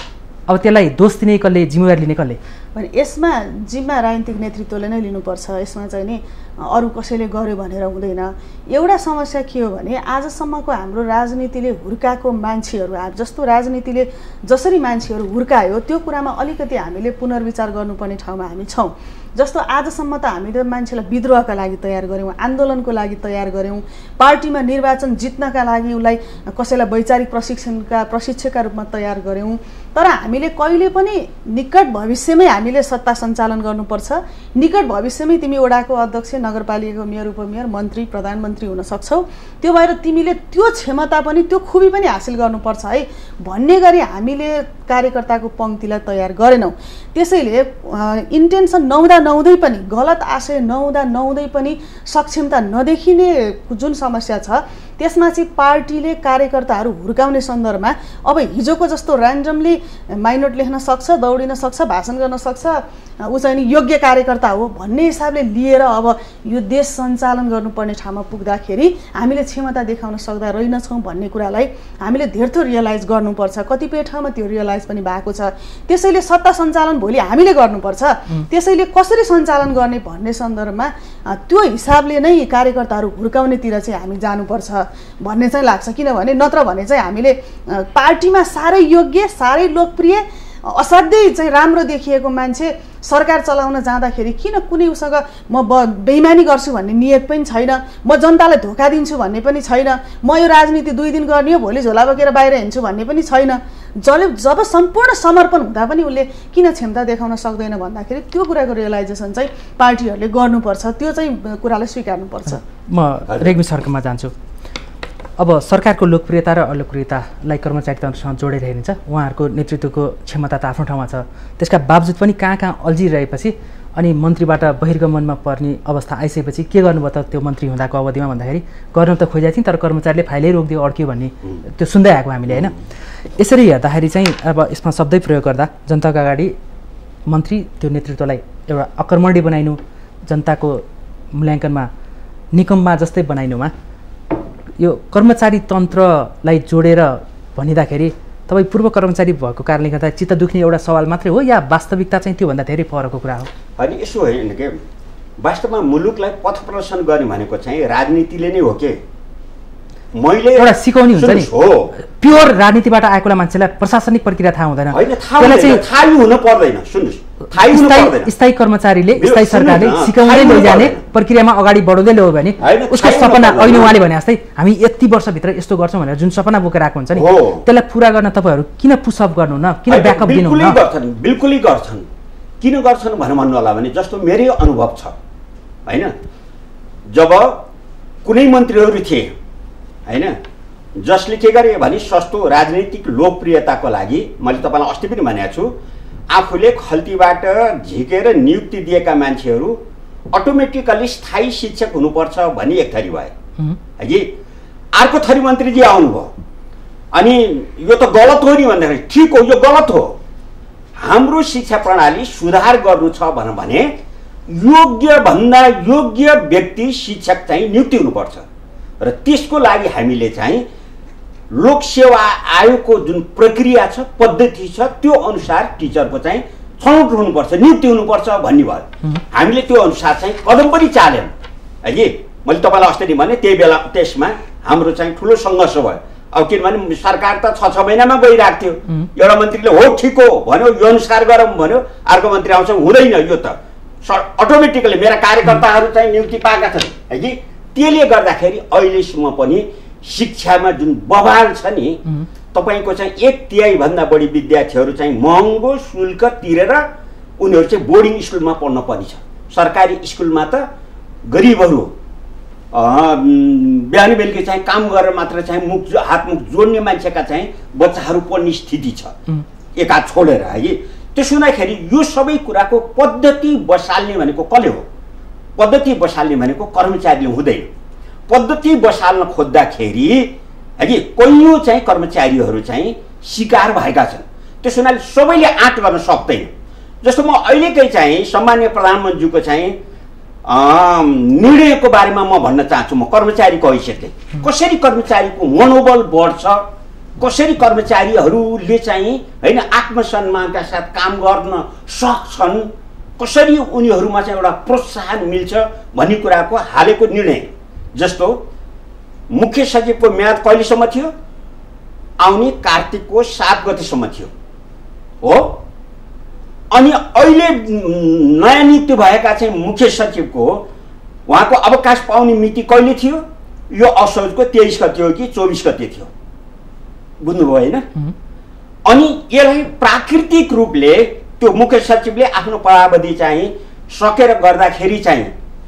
Speaker 1: अब त्यसलाई दोष दिने कसले, जिम्मेवारी लिने कसले?
Speaker 3: भने यसमा जिम्मा राजनीतिक नेतृत्वले नै लिनुपर्छ। यसमा चाहिँ नि अरू कसैले गर्यो भनेर हुँदैन। एउटा समस्या के हो भने आजसम्मको हाम्रो राजनीतिले हुर्काएको मान्छेहरू, जस्तो राजनीतिले जसरी मान्छेहरू हुर्कायो त्यो कुरामा अलिकति हामीले पुनर्विचार गर्नुपर्ने ठाउँमा हामी छौँ। जस्तो आजसम्म त हामीले मान्छेलाई विद्रोहका लागि तयार गऱ्यौँ, आन्दोलनको लागि तयार गऱ्यौँ, पार्टीमा निर्वाचन जित्नका लागि उसलाई कसैलाई वैचारिक प्रशिक्षणका प्रशिक्षकका रूपमा तयार गऱ्यौँ। तर हामीले कहिले पनि निकट भविष्यमै हामीले सत्ता सञ्चालन गर्नुपर्छ, निकट भविष्यमै तिमी वडाको अध्यक्ष, नगरपालिकाको मेयर, उपमेयर, मन्त्री, प्रधानमन्त्री हुन सक्छौ, त्यो भएर तिमीले त्यो क्षमता पनि त्यो खुबी पनि हासिल गर्नुपर्छ है भन्ने गरी हामीले कार्यकर्ताको पङ्क्तिलाई तयार गरेनौँ। त्यसैले इन्टेन्सन नहुँदा नहुँदै पनि, गलत आशय नहुँदा नहुँदै पनि सक्षमता नदेखिने जुन समस्या छ त्यसमा चाहिँ पार्टीले कार्यकर्ताहरू हुर्काउने सन्दर्भमा अब हिजोको जस्तो ऱ्यान्डमली माइनोट लेख्न सक्छ, दौडिन सक्छ, भाषण गर्न सक्छ, ऊ चाहिँ नि योग्य कार्यकर्ता हो भन्ने हिसाबले लिएर अब यो देश सञ्चालन गर्नुपर्ने ठाउँमा पुग्दाखेरि हामीले क्षमता देखाउन सक्दा रहेनछौँ भन्ने कुरालाई हामीले धेरथोर रियलाइज गर्नुपर्छ। कतिपय ठाउँमा त्यो रियलाइज पनि भएको छ। त्यसैले सत्ता सञ्चालन भोलि हामीले गर्नुपर्छ। त्यसैले कसरी सञ्चालन गर्ने भन्ने सन्दर्भमा त्यो हिसाबले नै कार्यकर्ताहरू हुर्काउनेतिर चाहिँ हामी जानुपर्छ भन्ने चाहिँ लाग्छ। किनभने नत्र भने चाहिँ हामीले पार्टीमा साह्रै योग्य, साह्रै लोकप्रिय, असाध्यै चाहिँ राम्रो देखिएको मान्छे सरकार चलाउन जाँदाखेरि किन कुनै उसँग म बेइमानी गर्छु भन्ने नियत पनि छैन, म जनतालाई धोका दिन्छु भन्ने पनि छैन, म यो राजनीति दुई दिन गर्ने हो भोलि झोला बोकेर बाहिर हिँड्छु भन्ने पनि छैन। जसले जब सम्पूर्ण समर्पण हुँदा पनि उसले किन क्षमता देखाउन सक्दैन भन्दाखेरि त्यो कुराको रियलाइजेसन चाहिँ पार्टीहरूले गर्नुपर्छ, त्यो चाहिँ कुरालाई स्वीकार्नुपर्छ।
Speaker 1: म रेग्मी सरकारमा जान्छु। अब सरकारको लोकप्रियता र अलोकप्रियतालाई कर्मचारी तन्त्रसँग जोडेर हेरिन्छ। उहाँहरूको नेतृत्वको क्षमता त आफ्नो ठाउँमा छ, त्यसका बावजुद पनि कहाँ कहाँ अल्झिरहेपछि अनि मन्त्रीबाट बहिर्गमनमा पर्ने अवस्था आइसकेपछि के गर्नुभयो त त्यो मन्त्री हुँदाको अवधिमा भन्दाखेरि गर्न त खोजेको थियौँ तर कर्मचारीले फाइलै रोकिदियो, अड्क्यो भन्ने त्यो सुन्दै आएको हामीले होइन। यसरी हेर्दाखेरि चाहिँ अब यसमा शब्दै प्रयोग गर्दा जनताको अगाडि मन्त्री त्यो नेतृत्वलाई एउटा अकर्मण्य बनाइनु, जनताको मूल्याङ्कनमा निकममा जस्तै बनाइनुमा यो कर्मचारी तन्त्रलाई जोडेर भनिँदाखेरि तपाईँ पूर्व कर्मचारी भएको कारणले गर्दा चित्त दुख्ने एउटा सवाल मात्रै हो या वास्तविकता चाहिँ त्योभन्दा धेरै फरकको कुरा हो?
Speaker 2: होइन, यसो होइन के वास्तवमा मुलुकलाई पथ प्रदर्शन गर्ने भनेको चाहिँ राजनीतिले नै हो के। मैले
Speaker 1: एउटा सिकाउने हुन्छ नि,
Speaker 2: हो
Speaker 1: प्योर राजनीतिबाट आएकोलाई मान्छेलाई प्रशासनिक प्रक्रिया थाहा हुँदैन।
Speaker 2: होइन, थाहा हुन पर्दैन। सुन्नुहोस्, थाहा हुन पर्दैन।
Speaker 1: स्थायी कर्मचारीले, स्थायी सरकारले सिकाउँदै लैजाने प्रक्रियामा अगाडि बढाउँदै ल्यायो भने उसको सपना अहिले उहाँले भने जस्तै हामी यति वर्षभित्र यस्तो गर्छौँ भनेर जुन सपना बोकेर आएको हुन्छ नि त्यसलाई पुरा गर्न तपाईँहरू किन पुसअप गर्नुहुन्न, किन ब्याकअप दिनुहुन्न?
Speaker 2: गर्छन्, बिल्कुलै गर्छन्। किन गर्छन् भनेर भन्नु होला भने जस्तो मेरै अनुभव छ होइन, जब कुनै मन्त्रीहरू थिए होइन जसले के गरे भने सस्तो राजनीतिक लोकप्रियताको लागि, मैले तपाईँलाई अस्ति पनि भनेको छु, आफूले खल्तीबाट झिकेर नियुक्ति दिएका मान्छेहरू अटोमेटिकली स्थायी शिक्षक हुनुपर्छ भन्ने एक थरी भयो है कि अर्को थरी मन्त्रीजी आउनुभयो अनि यो त गलत हो नि भन्दाखेरि ठिक हो, यो गलत हो, हाम्रो शिक्षा प्रणाली सुधार गर्नु छ भने योग्य भन्दा योग्य व्यक्ति शिक्षक चाहिँ नियुक्ति हुनुपर्छ र त्यसको लागि हामीले चाहिँ लोकसेवा आयोगको जुन प्रक्रिया छ, पद्धति छ, त्यो अनुसार टिचरको चाहिँ छनौट हुनुपर्छ, नियुक्ति हुनुपर्छ भन्ने भयो। हामीले त्यो अनुसार चाहिँ कदम पनि चाल्यौँ है कि मैले तपाईँलाई अस्ति भने त्यही बेला त्यसमा हाम्रो चाहिँ ठुलो सङ्घर्ष भयो। अब किनभने सरकार त छ छ महिनामा गइरहेको थियो, एउटा मन्त्रीले हो ठिक हो भन्यो, यो अनुसार गरौँ भन्यो, अर्को मन्त्री आउँछ हुँदैन, यो त अटोमेटिकली मेरा कार्यकर्ताहरू चाहिँ नियुक्ति पाएका छन् है कि। त्यसले गर्दाखेरि अहिलेसम्म पनि शिक्षामा जुन बवाल छ नि, तपाईँको चाहिँ एक तिहाईभन्दा बढी विद्यार्थीहरू चाहिँ महँगो शुल्क तिरेर उनीहरू चाहिँ बोर्डिङ स्कुलमा पढ्न पर्ने छ। सरकारी स्कुलमा त गरिबहरू बिहान बेलुकी चाहिँ काम गरेर मात्र चाहिँ मुख हातमुख जोड्ने मान्छेका चाहिँ बच्चाहरू पढ्ने स्थिति छ, एक हात छोडेर है कि। त्यसो हुँदाखेरि यो सबै कुराको पद्धति बसाल्ने भनेको कसले हो? पद्धति बसाल्ने भनेको कर्मचारीले हुँदैन। पद्धति बसाल्न खोज्दाखेरि है कि कैयौँ चाहिँ कर्मचारीहरू चाहिँ शिकार भएका छन्। त्यसो हुनाले सबैले आँट गर्न सक्दैन। जस्तो म अहिलेकै चाहिँ सम्माननीय प्रधानमन्त्रीको चाहिँ निर्णयको बारेमा म भन्न चाहन्छु, म कर्मचारीको हैसियतले कसरी कर्मचारीको मनोबल बढ्छ कसरी कर्मचारीहरूले चाहिँ हैन आत्मसम्मानका साथ काम गर्न सक्छन्, कसरी उनीहरूमा चाहिँ एउटा प्रोत्साहन मिल्छ भन्ने कुराको हालेको निर्णय। जस्तो मुख्य सचिवको म्याद कहिलेसम्म थियो? आउने कार्तिकको सात गतेसम्म थियो हो। अनि अहिले नयाँ नियुक्ति भएका चाहिँ मुख्य सचिवको उहाँको अवकाश पाउने मिति कहिले थियो? यो असोजको तेइस गते हो कि चौबिस गते थियो, बुझ्नुभयो होइन? अनि यसलाई प्राकृतिक रूपले त्यो मुख्य सचिवले आफ्नो पदावधि चाहिँ सकेर गर्दाखेरि चाहिँ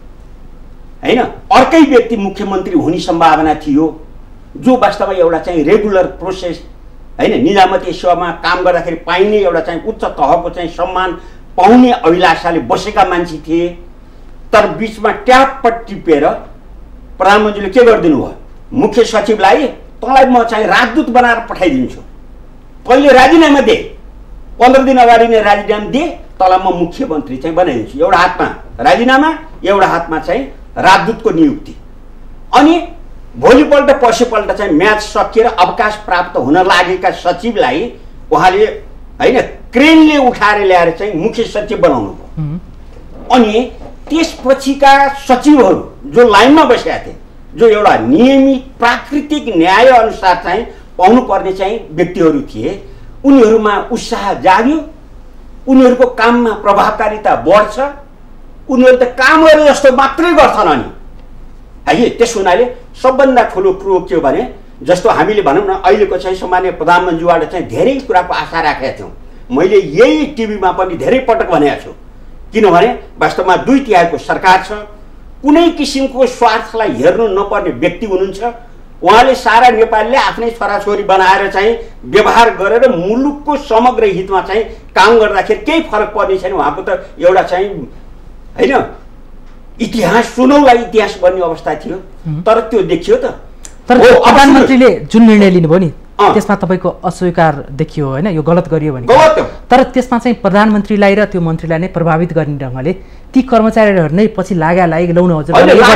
Speaker 2: हैन अर्कै व्यक्ति मुख्यमन्त्री हुने सम्भावना थियो, जो वास्तवमा एउटा चाहिँ रेगुलर प्रोसेस हैन निजामती सेवामा काम गर्दाखेरि पाइने एउटा चाहिँ उच्च तहको चाहिँ सम्मान पाउने अभिलाषाले बसेका मान्छे थिए। तर बीचमा ट्याप टिपेर प्रधानमन्त्रीले के गरिदिनु भयो? मुख्य सचिवलाई तँलाई म चाहिँ राजदूत बनाएर पठाइदिन्छु, पहिले राजीनामा दे, पन्ध्र दिन अगाडि नै राजीनामा दे, तँलाई म मुख्यमन्त्री चाहिँ बनाइदिन्छु। एउटा हातमा राजीनामा, एउटा हातमा चाहिँ राजदूतको नियुक्ति। अनि भोलिपल्ट पर्सिपल्ट चाहिँ म्याच सकिएर अवकाश प्राप्त हुन लागेका सचिवलाई उहाँले हैन क्रेनले उठाएर ल्याएर चाहिँ मुख्य सचिव बनाउनु भयो। अनि त्यसपछिका सचिवहरू जो लाइनमा बसेका थिए, जो एउटा नियमित प्राकृतिक न्याय अनुसार चाहिँ पाउनुपर्ने चाहिँ व्यक्तिहरू थिए, उनीहरूमा उत्साह जाग्यो, उनीहरूको काममा प्रभावकारिता बढ्छ, उनीहरू त काम गरे जस्तो मात्रै गर्छन्। अनि है त्यस हुनाले सबभन्दा ठुलो कुरो के हो भने, जस्तो हामीले भनौँ न अहिलेको चाहिँ सामान्य प्रधानमन्त्रीबाट चाहिँ धेरै कुराको आशा राखेका थियौँ। मैले यही टिभीमा पनि धेरै पटक भनेको छु, किनभने वास्तवमा दुई तिहाईको सरकार छ, कुनै किसिमको स्वार्थलाई हेर्नु नपर्ने व्यक्ति हुनुहुन्छ। उहाँले सारा नेपालले आफ्नै छोराछोरी बनाएर चाहिँ व्यवहार गरेर मुलुकको समग्र हितमा चाहिँ काम गर्दाखेरि केही फरक पर्ने छैन। उहाँको त एउटा चाहिँ हैन इतिहास सुनौला इतिहास बन्ने अवस्था थियो, तर त्यो देखियो त।
Speaker 1: तर प्रधानमन्त्रीले जुन निर्णय लिनुभयो नि त्यसमा तपाईँको अस्वीकार देखियो होइन, यो गलत गरियो भने। तर त्यसमा चाहिँ प्रधानमन्त्रीलाई र त्यो मन्त्रीलाई नै प्रभावित गर्ने ढङ्गले ती कर्मचारीहरू नै पछि लागा लागि लाउनु हजुर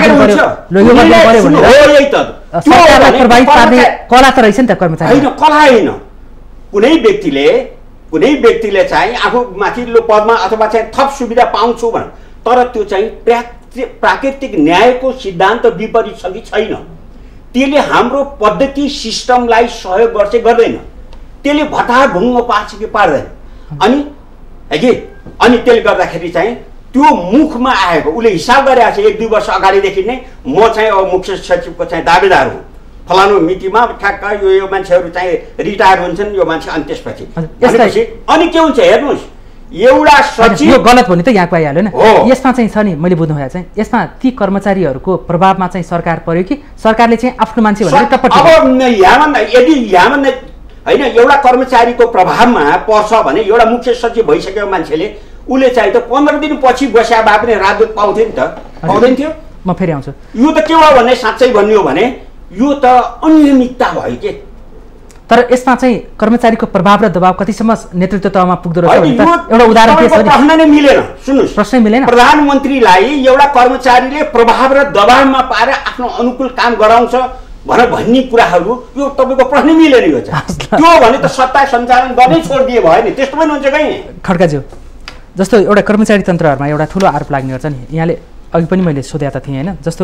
Speaker 1: प्रभावित पार्ने कला त रहेछ नि त कर्मचारी।
Speaker 2: होइन कला होइन, कुनै व्यक्तिले कुनै व्यक्तिले चाहिँ आफू माथिल्लो पदमा अथवा चाहिँ थप सुविधा पाउँछु भन्, तर त्यो चाहिँ प्राकृतिक न्यायको सिद्धान्त विपरीत छ कि छैन, त्यसले हाम्रो पद्धति सिस्टमलाई सहयोग गर्छ गर्दैन, त्यसले भटाभुङ्ग पार्छ कि पार्दैन। अनि है अनि त्यसले गर्दाखेरि चाहिँ त्यो मुखमा आएको उसले हिसाब गरेको छ एक दुई वर्ष अगाडिदेखि नै म चाहिँ अब मुख्य सचिवको चाहिँ दावेदार हुँ, फलानु मितिमा ठ्याक्क यो यो मान्छेहरू चाहिँ रिटायर हुन्छन् यो मान्छे। अनि त्यसपछि अनि के हुन्छ हेर्नुहोस्, एउटा सचिव
Speaker 1: यो गलत भन्ने त यहाँ पाइहाल्यो नि। यसमा चाहिँ छ नि मैले बुझ्नु भए चाहिँ यसमा ती कर्मचारीहरूको प्रभावमा चाहिँ सरकार पर्यो कि सरकारले चाहिँ आफ्नो मान्छे भनेर टप्पट?
Speaker 2: अब यहाँभन्दा यदि यहाँभन्दा होइन एउटा कर्मचारीको प्रभावमा पर्छ भने एउटा मुख्य सचिव भइसकेको मान्छेले उसले चाहिँ त पन्ध्र दिन पछि बस्या भए पनि राजदूत पाउँथ्यो नि त, पाउँदैन थियो?
Speaker 1: म फेरि आउँछु।
Speaker 2: यो त के हो भने साँच्चै भन्ने हो भने यो त अनियमितता भयो के।
Speaker 1: तर यसमा चाहिँ कर्मचारीको प्रभाव र दबाव कतिसम्म नेतृत्व तहमा पुग्दो रहेछ एउटा उदाहरण के छ?
Speaker 2: प्रश्न नै मिलेन, सुन्नुहोस्
Speaker 1: प्रश्नै मिलेन।
Speaker 2: प्रधानमन्त्रीलाई एउटा कर्मचारीले प्रभाव र दबावमा पाएर आफ्नो अनुकूल काम गराउँछ भनेर भन्ने कुराहरू यो तपाईँको प्रश्न मिलेन। यो चाहिँ त्यो भने त सत्ता सञ्चालन गर्नै छोडिदिए भयो नि, त्यस्तो पनि हुन्छ कहीँ।
Speaker 1: खड्काज्यू जस्तो एउटा कर्मचारी तन्त्रहरूमा एउटा ठुलो आरोप लाग्ने गर्छ नि, यहाँले अघि पनि मैले सोधेको त थिएँ होइन, जस्तो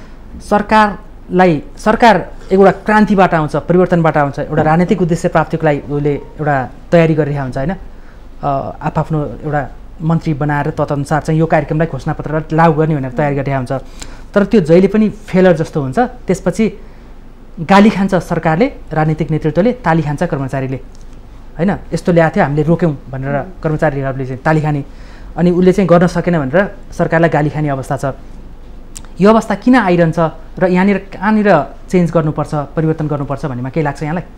Speaker 1: सरकारलाई सरकार एउटा क्रान्तिबाट आउँछ, परिवर्तनबाट आउँछ, एउटा राजनीतिक उद्देश्य प्राप्तिको लागि उसले एउटा तयारी गरिरहेको हुन्छ होइन, आफआफ्नो एउटा मन्त्री बनाएर तदनुसार चाहिँ यो कार्यक्रमलाई घोषणापत्र लागू गर्ने भनेर तयारी गरिरहेको हुन्छ। तर त्यो जहिले पनि फेलर जस्तो हुन्छ, त्यसपछि गाली खान्छ सरकारले, राजनीतिक नेतृत्वले, ताली खान्छ कर्मचारीले होइन। यस्तो ल्याएको थियो हामीले रोक्यौँ भनेर कर्मचारीहरूले चाहिँ ताली खाने, अनि उसले चाहिँ गर्न सकेन भनेर सरकारलाई गाली खाने अवस्था छ। यो अवस्था किन आइरहन्छ र यहाँनिर कहाँनिर चेन्ज गर्नुपर्छ, परिवर्तन गर्नुपर्छ भन्नेमा केही लाग्छ यहाँलाई?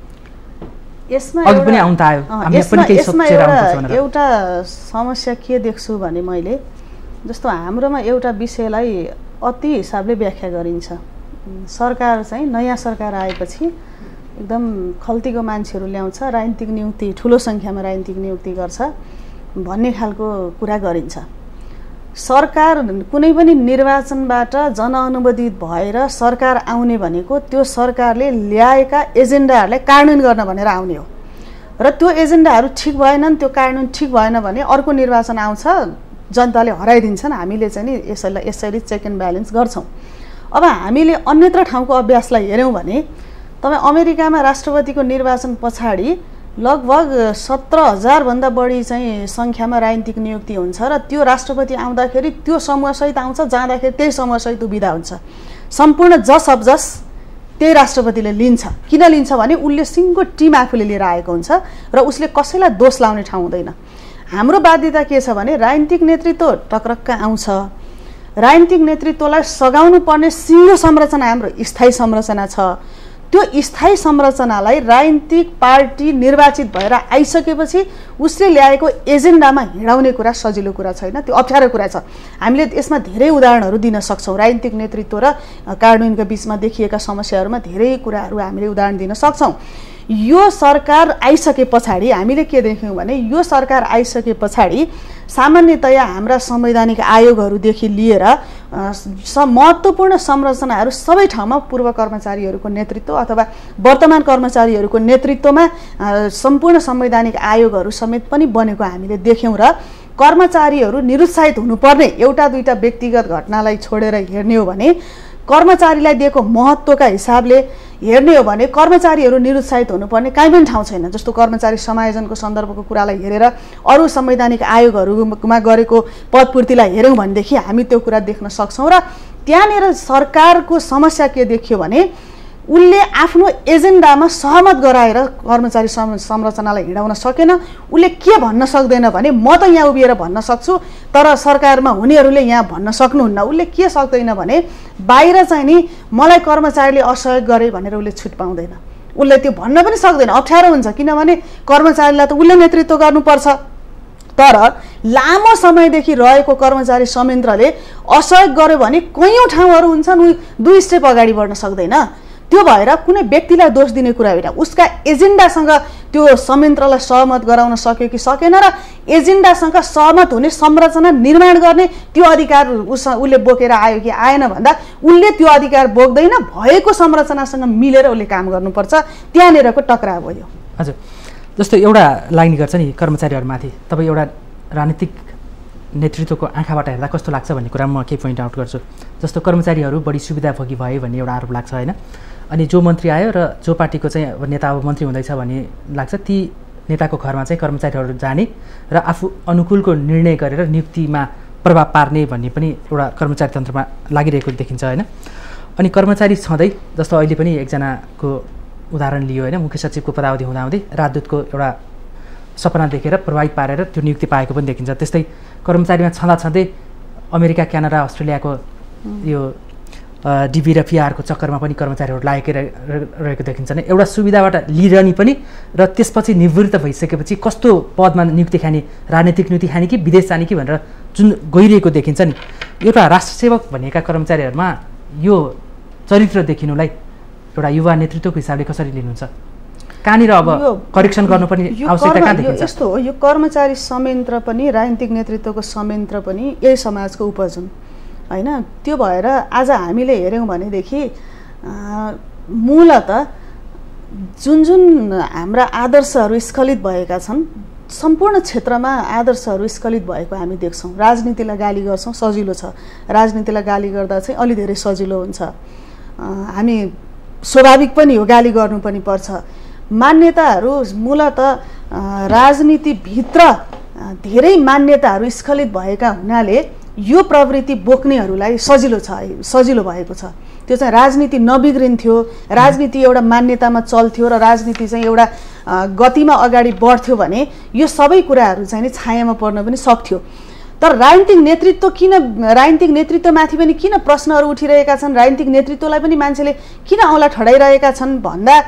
Speaker 3: यसमा
Speaker 1: अघि पनि आउन त आयो, हामीले पनि केही सोचेर आउनुपर्छ भनेर।
Speaker 3: एउटा समस्या के देख्छु भने मैले, जस्तो हाम्रोमा एउटा विषयलाई अति हिसाबले व्याख्या गरिन्छ। सरकार चाहिँ नयाँ सरकार आएपछि एकदम खल्तीको मान्छेहरू ल्याउँछ, राजनीतिक नियुक्ति ठुलो सङ्ख्यामा राजनीतिक नियुक्ति गर्छ भन्ने खालको कुरा गरिन्छ। सरकार कुनै पनि निर्वाचनबाट जनअनुमोदित भएर सरकार आउने भनेको त्यो सरकारले ल्याएका एजेन्डाहरूलाई कार्यान्वयन गर्न भनेर आउने हो र त्यो एजेन्डाहरू ठिक भएनन्, त्यो कार्यान्वयन ठिक भएन भने अर्को निर्वाचन आउँछ, जनताले हराइदिन्छन्। हामीले चाहिँ नि यसैलाई यसरी चेक एन्ड ब्यालेन्स गर्छौँ। अब हामीले अन्यत्र ठाउँको अभ्यासलाई हेऱ्यौँ भने तपाईँ अमेरिकामा राष्ट्रपतिको निर्वाचन पछाडि लगभग सत्र हजारभन्दा बढी चाहिँ सङ्ख्यामा राजनीतिक नियुक्ति हुन्छ र त्यो राष्ट्रपति आउँदाखेरि त्यो समूहसहित आउँछ, जाँदाखेरि त्यही समूहसहित विदा हुन्छ। सम्पूर्ण जस अफ जस त्यही राष्ट्रपतिले लिन्छ। किन लिन्छ भने उसले सिङ्गो टिम आफूले लिएर आएको हुन्छ र उसले कसैलाई दोष लाउने ठाउँ हुँदैन। हाम्रो बाध्यता के छ भने राजनीतिक नेतृत्व टक्रक्क आउँछ, राजनीतिक नेतृत्वलाई सघाउनु पर्ने सिङ्गो संरचना हाम्रो स्थायी संरचना छ। त्यो स्थायी संरचनालाई राजनीतिक पार्टी निर्वाचित भएर आइसकेपछि उसले ल्याएको एजेन्डामा हिँडाउने कुरा सजिलो कुरा छैन, त्यो अप्ठ्यारो कुरा छ। हामीले यसमा धेरै उदाहरणहरू दिन सक्छौँ। राजनीतिक नेतृत्व र कार्यान्वयनका बिचमा देखिएका समस्याहरूमा धेरै कुराहरू हामीले उदाहरण दिन सक्छौँ। यो सरकार आइसके पछाडि हामीले के देख्यौँ भने यो सरकार आइसके पछाडि सामान्यतया हाम्रा संवैधानिक आयोगहरूदेखि लिएर महत्त्वपूर्ण संरचनाहरू सबै ठाउँमा पूर्व कर्मचारीहरूको नेतृत्व अथवा वर्तमान कर्मचारीहरूको नेतृत्वमा सम्पूर्ण संवैधानिक आयोगहरू समेत पनि बनेको हामीले देख्यौँ र कर्मचारीहरू निरुत्साहित हुनुपर्ने एउटा दुईटा व्यक्तिगत घटनालाई छोडेर हेर्ने हो भने कर्मचारीलाई दिएको महत्त्वका हिसाबले हेर्ने हो भने कर्मचारीहरू निरुत्साहित हुनुपर्ने काहीँ पनि ठाउँ छैन। जस्तो कर्मचारी समायोजनको सन्दर्भको कुरालाई हेरेर अरू संवैधानिक आयोगहरूमा गरेको पदपूर्तिलाई हेऱ्यौँ भनेदेखि हामी त्यो कुरा देख्न सक्छौँ र त्यहाँनिर सरकारको समस्या के देखियो भने उसले आफ्नो एजेन्डामा सहमत गराएर कर्मचारी संरचनालाई हिँडाउन सकेन। उसले के भन्न सक्दैन भने म त यहाँ उभिएर भन्न सक्छु तर सरकारमा हुनेहरूले यहाँ भन्न सक्नुहुन्न। उसले के सक्दैन भने बाहिर चाहिँ नि मलाई कर्मचारीले असहयोग गरे भनेर उसले छुट पाउँदैन, उसले त्यो भन्न पनि सक्दैन, अप्ठ्यारो हुन्छ। किनभने कर्मचारीलाई त उसले नेतृत्व गर्नुपर्छ। तर लामो समयदेखि रहेको कर्मचारी संयन्त्रले असहयोग गर्यो भने कयौँ ठाउँहरू हुन्छन् दुई स्टेप अगाडि बढ्न सक्दैन। त्यो भएर कुनै व्यक्तिलाई दोष दिने कुरा होइन, उसका एजेन्डासँग त्यो संयन्त्रलाई सहमत गराउन सक्यो कि सकेन र एजेन्डासँग सहमत हुने संरचना निर्माण गर्ने त्यो अधिकार उस उसले बोकेर आयो कि आएन भन्दा उसले त्यो अधिकार बोक्दैन, भएको संरचनासँग मिलेर उसले काम गर्नुपर्छ। त्यहाँनिरको टक्राव भयो।
Speaker 1: हजुर, जस्तो एउटा लाग्ने गर्छ नि कर्मचारीहरूमाथि, तपाईँ एउटा राजनीतिक नेतृत्वको आँखाबाट हेर्दा कस्तो लाग्छ भन्ने कुरा म केही पोइन्ट आउट गर्छु। जस्तो कर्मचारीहरू बढी सुविधाभोगी भयो भन्ने एउटा आरोप लाग्छ होइन। अनि जो मन्त्री आयो र जो पार्टीको चाहिँ अब नेता अब मन्त्री हुँदैछ भन्ने लाग्छ, ती नेताको घरमा चाहिँ कर्मचारीहरू जाने र आफू अनुकूलको निर्णय गरेर नियुक्तिमा प्रभाव पार्ने भन्ने पनि एउटा कर्मचारी तन्त्रमा लागिरहेको देखिन्छ होइन। अनि कर्मचारी छँदै जस्तो अहिले पनि एकजनाको उदाहरण लियो होइन, मुख्य सचिवको पदावधि हुँदाहुँदै राजदूतको एउटा सपना देखेर प्रभावित पारेर त्यो नियुक्ति पाएको पनि देखिन्छ। त्यस्तै कर्मचारीमा छँदा छँदै अमेरिका, क्यानाडा, अस्ट्रेलियाको यो डिबी र पिआरको चक्करमा पनि कर्मचारीहरू लागेको देखिन्छन्। एउटा सुविधाबाट लिइरहने पनि र त्यसपछि निवृत्त भइसकेपछि कस्तो पदमा नियुक्ति खाने, राजनीतिक नियुक्ति खाने कि विदेश जाने कि भनेर जुन गइरहेको देखिन्छ नि, एउटा राष्ट्रसेवक भनेका कर्मचारीहरूमा यो चरित्र देखिनुलाई एउटा युवा नेतृत्वको हिसाबले कसरी लिनुहुन्छ? कहाँनिर अब करेक्सन गर्नुपर्ने आवश्यकता कहाँ देखिन्छ?
Speaker 3: यस्तो हो, यो कर्मचारी संयन्त्र पनि राजनीतिक नेतृत्वको संयन्त्र पनि यही समाजको उपज हुन् होइन। त्यो भएर आज हामीले हेऱ्यौँ भनेदेखि मूलत जुन जुन हाम्रा आदर्शहरू स्खलित भएका छन्, सम्पूर्ण क्षेत्रमा आदर्शहरू स्खलित भएको हामी देख्छौँ। राजनीतिलाई गाली गर्छौँ, सजिलो छ। राजनीतिलाई गाली गर्दा चाहिँ अलि धेरै सजिलो हुन्छ, हामी स्वाभाविक पनि हो, गाली गर्नु पनि पर्छ। मान्यताहरू मूलत राजनीतिभित्र धेरै मान्यताहरू स्खलित भएका हुनाले यो प्रवृत्ति बोक्नेहरूलाई सजिलो छ, सजिलो भएको छ। त्यो चाहिँ राजनीति नबिग्रिन्थ्यो, राजनीति एउटा मान्यतामा चल्थ्यो र राजनीति चाहिँ एउटा गतिमा अगाडि बढ्थ्यो भने यो सबै कुराहरू चाहिँ नि छायामा पर्न पनि सक्थ्यो। तर राजनीतिक नेतृत्व किन, राजनीतिक नेतृत्वमाथि पनि किन प्रश्नहरू उठिरहेका छन्, राजनीतिक नेतृत्वलाई पनि मान्छेले किन औँला ठडाइरहेका छन् भन्दा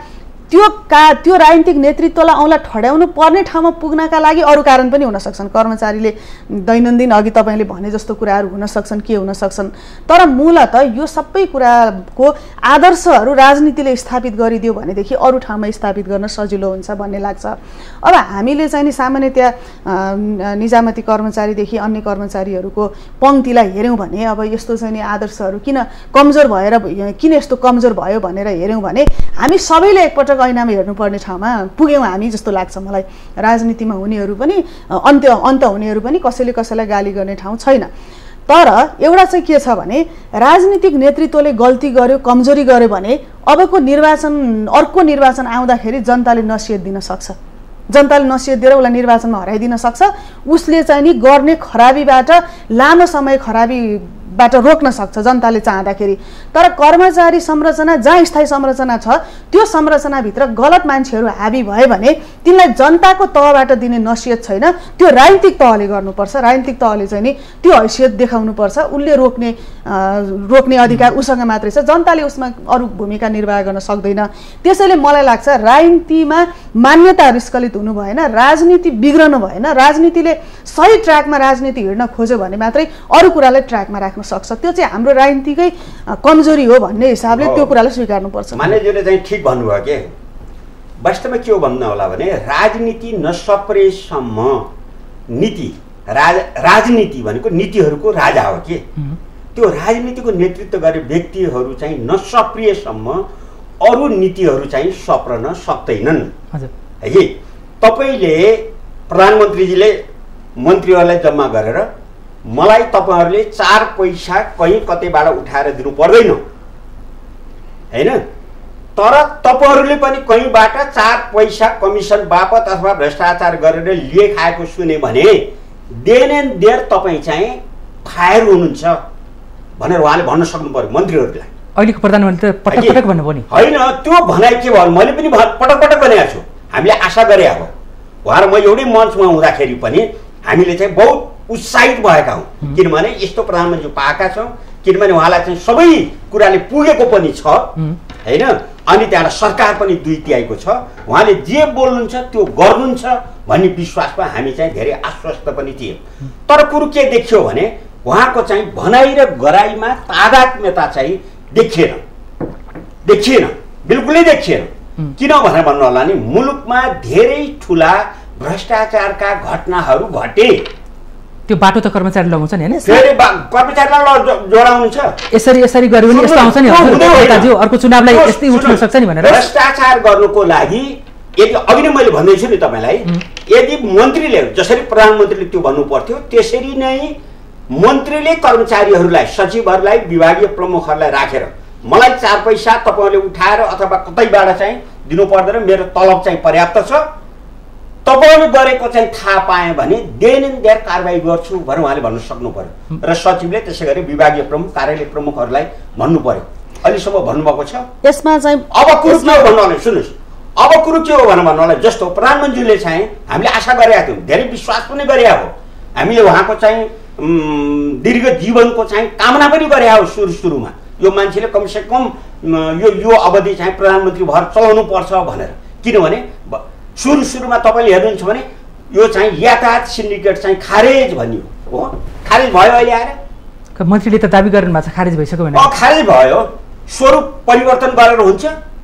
Speaker 3: त्यो का त्यो राजनीतिक नेतृत्वलाई औँला ठड्याउनु पर्ने ठाउँमा पुग्नका लागि अरू कारण पनि हुन सक्छन्। कर्मचारीले दैनन्दिन अघि तपाईँले भने जस्तो कुराहरू हुन सक्छन्, के हुन सक्छन्, तर मूलत यो सबै कुराको आदर्शहरू राजनीतिले स्थापित गरिदियो भनेदेखि अरू ठाउँमा स्थापित गर्न सजिलो हुन्छ भन्ने लाग्छ। अब हामीले चाहिँ नि सामान्यतया निजामती कर्मचारीदेखि अन्य कर्मचारीहरूको पङ्क्तिलाई हेऱ्यौँ भने अब यस्तो चाहिँ नि आदर्शहरू किन कमजोर भएर किन यस्तो कमजोर भयो भनेर हेऱ्यौँ भने हामी सबैले एकपटक ऐनामा हेर्नुपर्ने ठाउँमा पुग्यौँ हामी जस्तो लाग्छ मलाई। राजनीतिमा हुनेहरू पनि अन्त्य अन्त हुनेहरू पनि कसैले कसैलाई गाली गर्ने ठाउँ छैन। तर एउटा चाहिँ के छ भने राजनीतिक नेतृत्वले गल्ती गर्यो, कमजोरी गर्यो भने अबको निर्वाचन अर्को निर्वाचन आउँदाखेरि जनताले नसिहत दिन सक्छ। जनताले नसिहत दिएर उसलाई निर्वाचनमा हराइदिन सक्छ। उसले चाहिँ नि गर्ने खराबीबाट लामो समय खराबीबाट रोक्न सक्छ जनताले चाहँदाखेरि। तर कर्मचारी संरचना जहाँ स्थायी संरचना छ त्यो संरचनाभित्र गलत मान्छेहरू हाबी भयो भने तिनलाई जनताको तहबाट दिने नसिहत छैन, त्यो राजनीतिक तहले गर्नुपर्छ। राजनीतिक तहले चाहिँ नि त्यो हैसियत देखाउनुपर्छ। उसले रोक्ने रोक्ने अधिकार उसँग मात्रै छ, जनताले उसमा अरू भूमिका निर्वाह गर्न सक्दैन। त्यसैले मलाई लाग्छ राजनीतिमा मान्यता विस्कलित हुनु भएन, राजनीति बिग्रनु भएन। राजनीतिले सही ट्र्याकमा राजनीति हिँड्न खोज्यो भने मात्रै अरू कुरालाई ट्र्याकमा राख्न सक्छ। त्यो चाहिँ हाम्रो राजनीतिकै कमजोरी हो भन्ने हिसाबले त्यो कुरालाई स्वीकार्नुपर्छ।
Speaker 2: मान्यज्यूले चाहिँ ठिक भन्नुभयो के वास्तवमा के हो भन्नु होला भने राजनीति नसप्रेसम्म नीति राज राजनीति भनेको नीतिहरूको राजा हो के त्यो राजनीतिको नेतृत्व गर्ने व्यक्तिहरू चाहिँ नसप्रियसम्म अरू नीतिहरू चाहिँ सप्रन सक्दैनन्। है तपाईले प्रधानमन्त्रीजीले मन्त्रीहरूलाई जम्मा गरेर मलाई तपाईहरूले चार पैसा कहीँ कतैबाट उठाएर दिनु पर्दैन हैन, तर तपाईहरूले पनि कहीँबाट चार पैसा कमिसन बापत अथवा भ्रष्टाचार गरेर लिए खाएको सुने भने देन एन्ड देयर तपाईँ चाहिँ फायर हुनुहुन्छ भनेर उहाँले भन्न सक्नु पर्यो मन्त्रीहरूलाई।
Speaker 1: अहिलेको प्रधानमन्त्री पटक पटक भन्नुभयो नि
Speaker 2: होइन, त्यो भनाइ के भयो मैले पनि पटक पटक भनेको छु। हामीले आशा गरे अब उहाँहरू म एउटै मञ्चमा हुँदाखेरि पनि हामीले चाहिँ बहुत उत्साहित भएका हौँ, किनभने यस्तो प्रधानमन्त्री पाएका छौँ, किनभने उहाँलाई चाहिँ सबै कुराले पुगेको पनि छ हैन। अनि त्यहाँबाट सरकार पनि दुई तिहाईको छ, उहाँले जे बोल्नुहुन्छ त्यो गर्नुहुन्छ भन्ने विश्वासमा हामी चाहिँ धेरै आश्वस्त पनि थियौँ। तर कुरो के देखियो भने उहाँको चाहिँ भनाइ र गराइमा तादात्म्यता चाहिँ देखिएन देखिएन बिल्कुलै देखिएन। किन भनेर भन्नु होला नि मुलुकमा धेरै ठुला भ्रष्टाचारका घटनाहरू घटे।
Speaker 1: त्यो बाटो त कर्मचारी लगाउँछ नि हैन,
Speaker 2: फेरि कर्मचारीलाई जोडाउनु छ।
Speaker 1: यसरी यसरी गर्यो भने यस्तो आउँछ नि नेताज्यू, अर्को चुनावलाई यस्तै उठ्न सक्छ नि भनेर।
Speaker 2: भ्रष्टाचार गर्नुको लागि यदि अघि नै मैले भन्दैछु नि तपाईलाई, यदि मन्त्रीले जसरी प्रधानमन्त्रीले त्यो भन्नु पर्थ्यो त्यसरी नै मन्त्रीले कर्मचारीहरूलाई सचिवहरूलाई विभागीय प्रमुखहरूलाई राखेर मलाई चार पैसा तपाईले उठाएर अथवा कतैबाट चाहिँ दिनु पर्दैन, मेरो तलब चाहिँ पर्याप्त छ, तपाईले गरेको चाहिँ थाहा पाएँ भने देन एन्ड देयर कारबाही गर्छु भनेर उहाँले भन्न सक्नु पर्यो र सचिवले त्यसै गरी विभागीय प्रमुख कार्यालय प्रमुखहरूलाई भन्नु पर्यो। अहिलेसम्म भन्नुभएको छ।
Speaker 3: यसमा चाहिँ
Speaker 2: अब कुरो के हो भन्नु होला सुन्नुहोस्, अब कुरो के हो भनेर भन्नु होला जस्तो प्रधानमन्त्रीले चाहिँ हामीले आशा गरेका थियौँ, धेरै विश्वास पनि गरेका हो, हामीले उहाँको चाहिँ दीर्घ जीवनको चाहिँ कामना पनि गरेका हो। सुरु सुरुमा यो मान्छेले कमसे कम यो यो अवधि चाहिँ प्रधानमन्त्री भएर चलाउनु पर्छ भनेर, किनभने सुरु सुरुमा तपाईँले हेर्नुहुन्छ भने यो चाहिँ यातायात सिन्डिकेट चाहिँ खारेज भनियो हो, खारेज भयो अहिले आएर
Speaker 1: मन्त्रीले त दाबी गर्नु भएको छ खारेज भइसक्यो भने।
Speaker 2: खारेज भयो, स्वरूप परिवर्तन गरेर हुन्छ,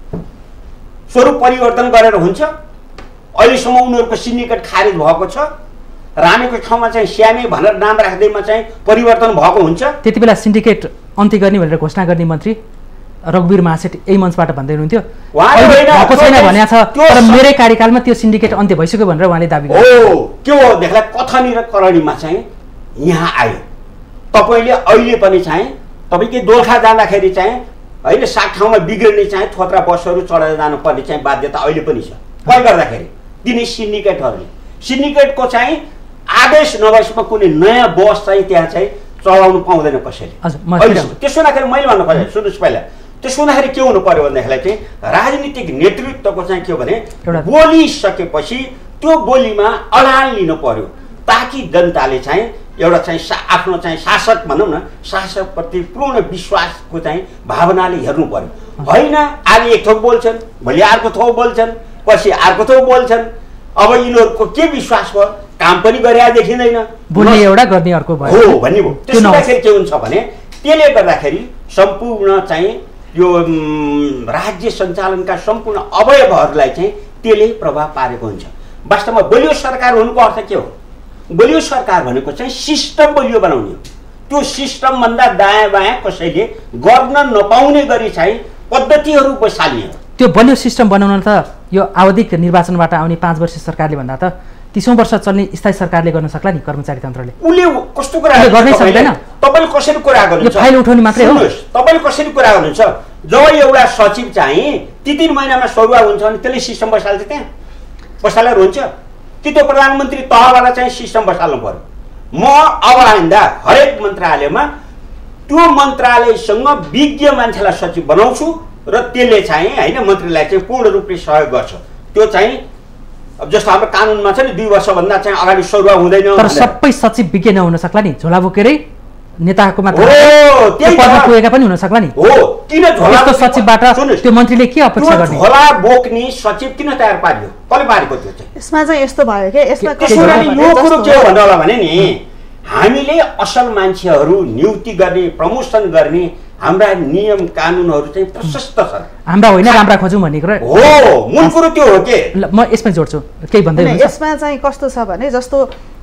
Speaker 2: स्वरूप परिवर्तन गरेर हुन्छ। अहिलेसम्म उनीहरूको सिन्डिकेट खारेज भएको छ, रामेको ठाउँमा चाहिँ श्यामे भनेर नाम राख्दैमा चाहिँ परिवर्तन भएको हुन्छ।
Speaker 1: त्यति बेला सिन्डिकेट अन्त्य गर्ने भनेर घोषणा गर्ने मन्त्री रघुवीर महासेठ यही मञ्चबाट भन्दै हुनुहुन्थ्यो भएको छैन भनेको छ, तर मेरै कार्यकालमा त्यो सिन्डिकेट अन्त्य भइसक्यो भनेर उहाँले दाबी
Speaker 2: गर्नु हो। के हो देखला कथनी र करणीमा चाहिँ यहाँ आयो। तपाईँले अहिले पनि चाहिँ तपाईँ के दोलखा जाँदाखेरि चाहिँ होइन सात ठाउँमा बिग्रिने चाहिँ थोत्रा बसहरू चढेर जानुपर्ने चाहिँ बाध्यता अहिले पनि छ। कहिले गर्दाखेरि तिनै सिन्डिकेटहरूले सिन्डिकेटको चाहिँ आदेश नभएसम्म कुनै नयाँ बस चाहिँ त्यहाँ चाहिँ चलाउनु पाउँदैन कसैले। त्यसो हुँदाखेरि मैले भन्नु खोजेँ सुन्नुहोस्, पहिला त्यसो हुँदाखेरि के हुनु पर्यो भन्दाखेरि चाहिँ राजनीतिक नेतृत्वको चाहिँ के हो भने बोलिसकेपछि त्यो बोलीमा अडान लिनु पर्यो ताकि जनताले चाहिँ एउटा चाहिँ सा आफ्नो चाहिँ शासक भनौँ न शासकप्रति पूर्ण विश्वासको चाहिँ भावनाले हेर्नु पर्यो। होइन आज एक थोक बोल्छन्, भोलि अर्को थोक बोल्छन्, पछि अर्को थोक बोल्छन्। अब यिनीहरूको के विश्वास भयो? काम पनि गरेर देखिँदैन,
Speaker 1: बोल्ने एउटा गर्ने अर्को भयो
Speaker 2: हो भन्ने भयो। त्यसो हुँदाखेरि के हुन्छ भने त्यसले गर्दाखेरि सम्पूर्ण चाहिँ यो राज्य सञ्चालनका सम्पूर्ण अवयवहरूलाई चाहिँ त्यसले प्रभाव पारेको हुन्छ। वास्तवमा बलियो सरकार हुनुको अर्थ के हो? बलियो सरकार भनेको चाहिँ सिस्टम बलियो बनाउने हो। त्यो सिस्टमभन्दा दायाँ बायाँ कसैले गर्न नपाउने गरी चाहिँ पद्धतिहरू बसाल्ने हो।
Speaker 1: त्यो बलियो सिस्टम बनाउन त यो आवधिक निर्वाचनबाट आउने पाँच वर्ष सरकारले भन्दा त तीसौँ वर्ष चल्ने स्थायी सरकारले गर्न सक्ला नि कर्मचारी तन्त्रले।
Speaker 2: उसले कस्तो कुरा
Speaker 1: गर्नै सक्दैन।
Speaker 2: तपाईँले कसरी कुरा गर्नुहुन्छ?
Speaker 1: फाइल उठाउने मात्रै हो।
Speaker 2: तपाईँले कसरी कुरा गर्नुहुन्छ? जब एउटा सचिव चाहिँ ती तिन महिनामा सरुवा हुन्छ भने त्यसले सिस्टम बसाल्छ, त्यहाँ बसालेर हुन्छ कि त्यो प्रधानमन्त्री तहबाट चाहिँ सिस्टम बसाल्नु पर्यो। म अब आइन्दा हरेक मन्त्रालयमा त्यो मन्त्रालयसँग विज्ञ मान्छेलाई सचिव बनाउँछु र त्यसले चाहिँ होइन मन्त्रीलाई चाहिँ पूर्ण रूपले सहयोग गर्छ। त्यो चाहिँ अब जस्तो हाम्रो कानुनमा छ नि दुई वर्षभन्दा चाहिँ अगाडि सरुवा हुँदैन।
Speaker 1: तर सबै सचिव विज्ञ नहुन सक्ला नि, झोला बोकेरै नेताको मात्र
Speaker 2: हो त्यही
Speaker 1: पदमा पुगेका पनि हुन सक्ला नि।
Speaker 2: हो किन झोला
Speaker 1: यस्तो सचिवबाट त्यो मन्त्रीले के अपेक्षा गर्ने?
Speaker 2: झोला बोक्ने सचिव किन तयार पारियो? कसले पारेको? त्यो चाहिँ
Speaker 3: यसमा चाहिँ यस्तो भयो के यसमा
Speaker 2: यो कुरो के हो भन्नु होला भने नि हामीले असल मान्छेहरू नियुक्ति गर्ने प्रमोसन गर्ने हाम्रा नियम कानुनहरू चाहिँ प्रशस्त छन्।
Speaker 1: हाम्रा होइन राम्रा खोजौँ भन्ने कुरा
Speaker 2: हो, मूल कुरो त्यो हो के।
Speaker 1: म यसमै जोड्छु केही भन्दै हुनुहुन्छ।
Speaker 3: यसमा चाहिँ कस्तो छ भने जस्तो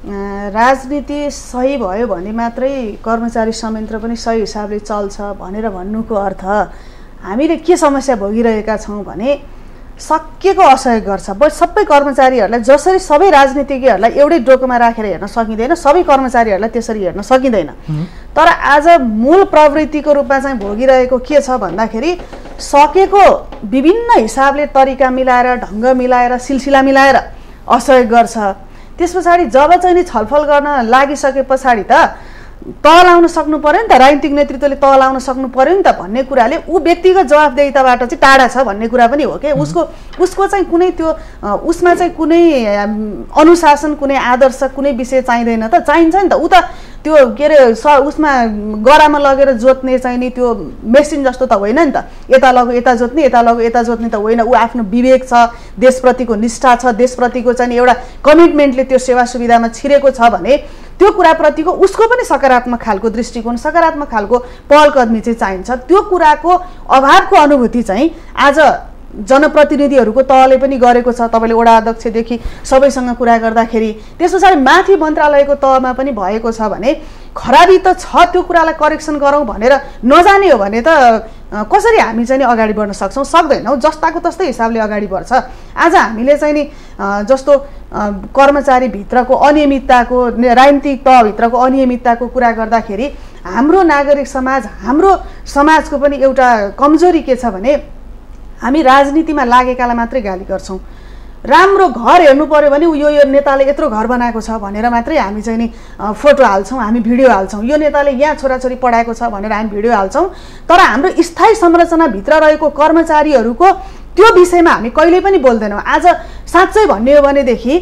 Speaker 3: राजनीति सही भयो भने मात्रै कर्मचारी संयन्त्र पनि सही हिसाबले चल्छ भनेर भन्नुको अर्थ हामीले के समस्या भोगिरहेका छौँ भने सकिएको असहयोग गर्छ। सबै कर्मचारीहरूलाई जसरी सबै राजनीतिज्ञहरूलाई एउटै डोकोमा राखेर हेर्न सकिँदैन, सबै कर्मचारीहरूलाई त्यसरी हेर्न सकिँदैन। तर आज मूल प्रवृत्तिको रूपमा चाहिँ भोगिरहेको के छ भन्दाखेरि सकेको विभिन्न हिसाबले तरिका मिलाएर ढङ्ग मिलाएर सिलसिला मिलाएर असहयोग गर्छ। त्यस पछाडि जब चाहिँ नि छलफल गर्न लागिसके पछाडि त तह लाउन सक्नु पर्यो नि त, राजनीतिक नेतृत्वले तह लाउन सक्नु पर्यो नि त भन्ने कुराले ऊ व्यक्तिगत जवाफदेहिताबाट चाहिँ टाढा छ भन्ने कुरा पनि हो कि। उसको उसको चाहिँ कुनै त्यो उसमा चाहिँ कुनै अनुशासन कुनै आदर्श कुनै विषय चाहिँदैन त, चाहिन्छ नि त। ऊ त त्यो के अरे स उसमा गरामा लगेर जोत्ने चाहिँ नि त्यो मेसिन जस्तो त होइन नि त। यता लगो यता जोत्ने यता लगो यता जोत्ने त होइन। ऊ आफ्नो विवेक छ, देशप्रतिको निष्ठा छ, देशप्रतिको चाहिँ एउटा कमिटमेन्टले त्यो सेवा सुविधामा छिरेको छ भने त्यो कुराप्रतिको उसको पनि सकारात्मक खालको दृष्टिकोण सकारात्मक खालको पहलकदमी चाहिँ चाहिन्छ। त्यो कुराको अभावको अनुभूति चाहिँ आज जनप्रतिनिधिहरूको तहले पनि गरेको छ। तपाईँले वडा अध्यक्षदेखि सबैसँग कुरा गर्दाखेरि त्यस पछाडि माथि मन्त्रालयको तहमा पनि भएको छ भने खराबी त छ, त्यो कुरालाई करेक्सन गरौँ भनेर नजाने हो भने त कसरी हामी चाहिँ नि अगाडि बढ्न सक्छौँ? सक्दैनौँ। जस्ताको तस्तै हिसाबले अगाडि बढ्छ। आज हामीले चाहिँ नि जस्तो कर्मचारीभित्रको अनियमितताको राजनीतिक तहभित्रको अनियमितताको कुरा गर्दाखेरि हाम्रो नागरिक समाज हाम्रो समाजको पनि एउटा कमजोरी के छ भने हामी राजनीतिमा लागेकालाई मात्रै गाली गर्छौँ। राम्रो घर हेर्नु पर्यो भने यो यो नेताले यत्रो घर बनाएको छ भनेर मात्रै हामी चाहिँ नि फोटो हाल्छौँ, हामी भिडियो हाल्छौँ। यो नेताले यहाँ छोराछोरी पढाएको छ भनेर हामी भिडियो हाल्छौँ। तर हाम्रो स्थायी संरचनाभित्र रहेको कर्मचारीहरूको त्यो विषयमा हामी कहिल्यै पनि बोल्दैनौँ। आज साँच्चै भन्ने हो भनेदेखि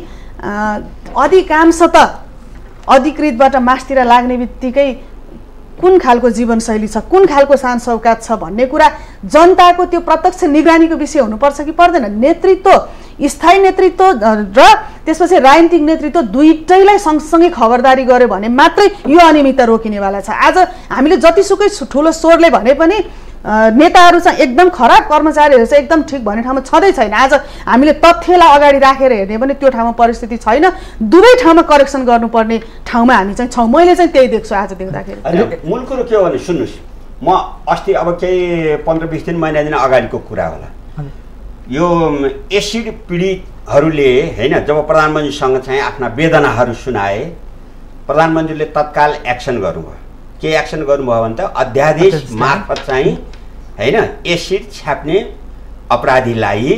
Speaker 3: अधिकांश त अधिकृतबाट मासतिर लाग्ने बित्तिकै कुन खालको जीवनशैली छ, कुन खालको शान सौकात छ भन्ने कुरा जनताको त्यो प्रत्यक्ष निगरानीको विषय हुनुपर्छ कि पर्दैन? नेतृत्व स्थायी नेतृत्व र त्यसपछि राजनीतिक नेतृत्व दुईटैलाई सँगसँगै खबरदारी गर्यो भने मात्रै यो अनियमितता रोकिनेवाला छ। आज हामीले जतिसुकै ठुलो स्वरले भने पनि नेताहरू चाहिँ एकदम खराब, कर्मचारीहरू चाहिँ एकदम ठिक भन्ने ठाउँमा छँदै छैन। आज हामीले तथ्यलाई अगाडि राखेर हेर्ने पनि त्यो ठाउँमा परिस्थिति छैन। दुवै ठाउँमा करेक्सन गर्नुपर्ने ठाउँमा हामी चाहिँ छौँ। मैले चाहिँ त्यही देख्छु आज देख्दाखेरि।
Speaker 2: मूल कुरो के हो भने सुन्नुहोस्, म अस्ति अब केही पन्ध्र बिस दिन महिना दिन अगाडिको कुरा होला, यो एसिड पीडितहरूले होइन जब प्रधानमन्त्रीसँग चाहिँ आफ्ना वेदनाहरू सुनाए प्रधानमन्त्रीले तत्काल एक्सन गर्नुभयो। के एक्सन गर्नुभयो भने त अध्यादेश मार्फत चाहिँ होइन एसिड छ्याप्ने अपराधीलाई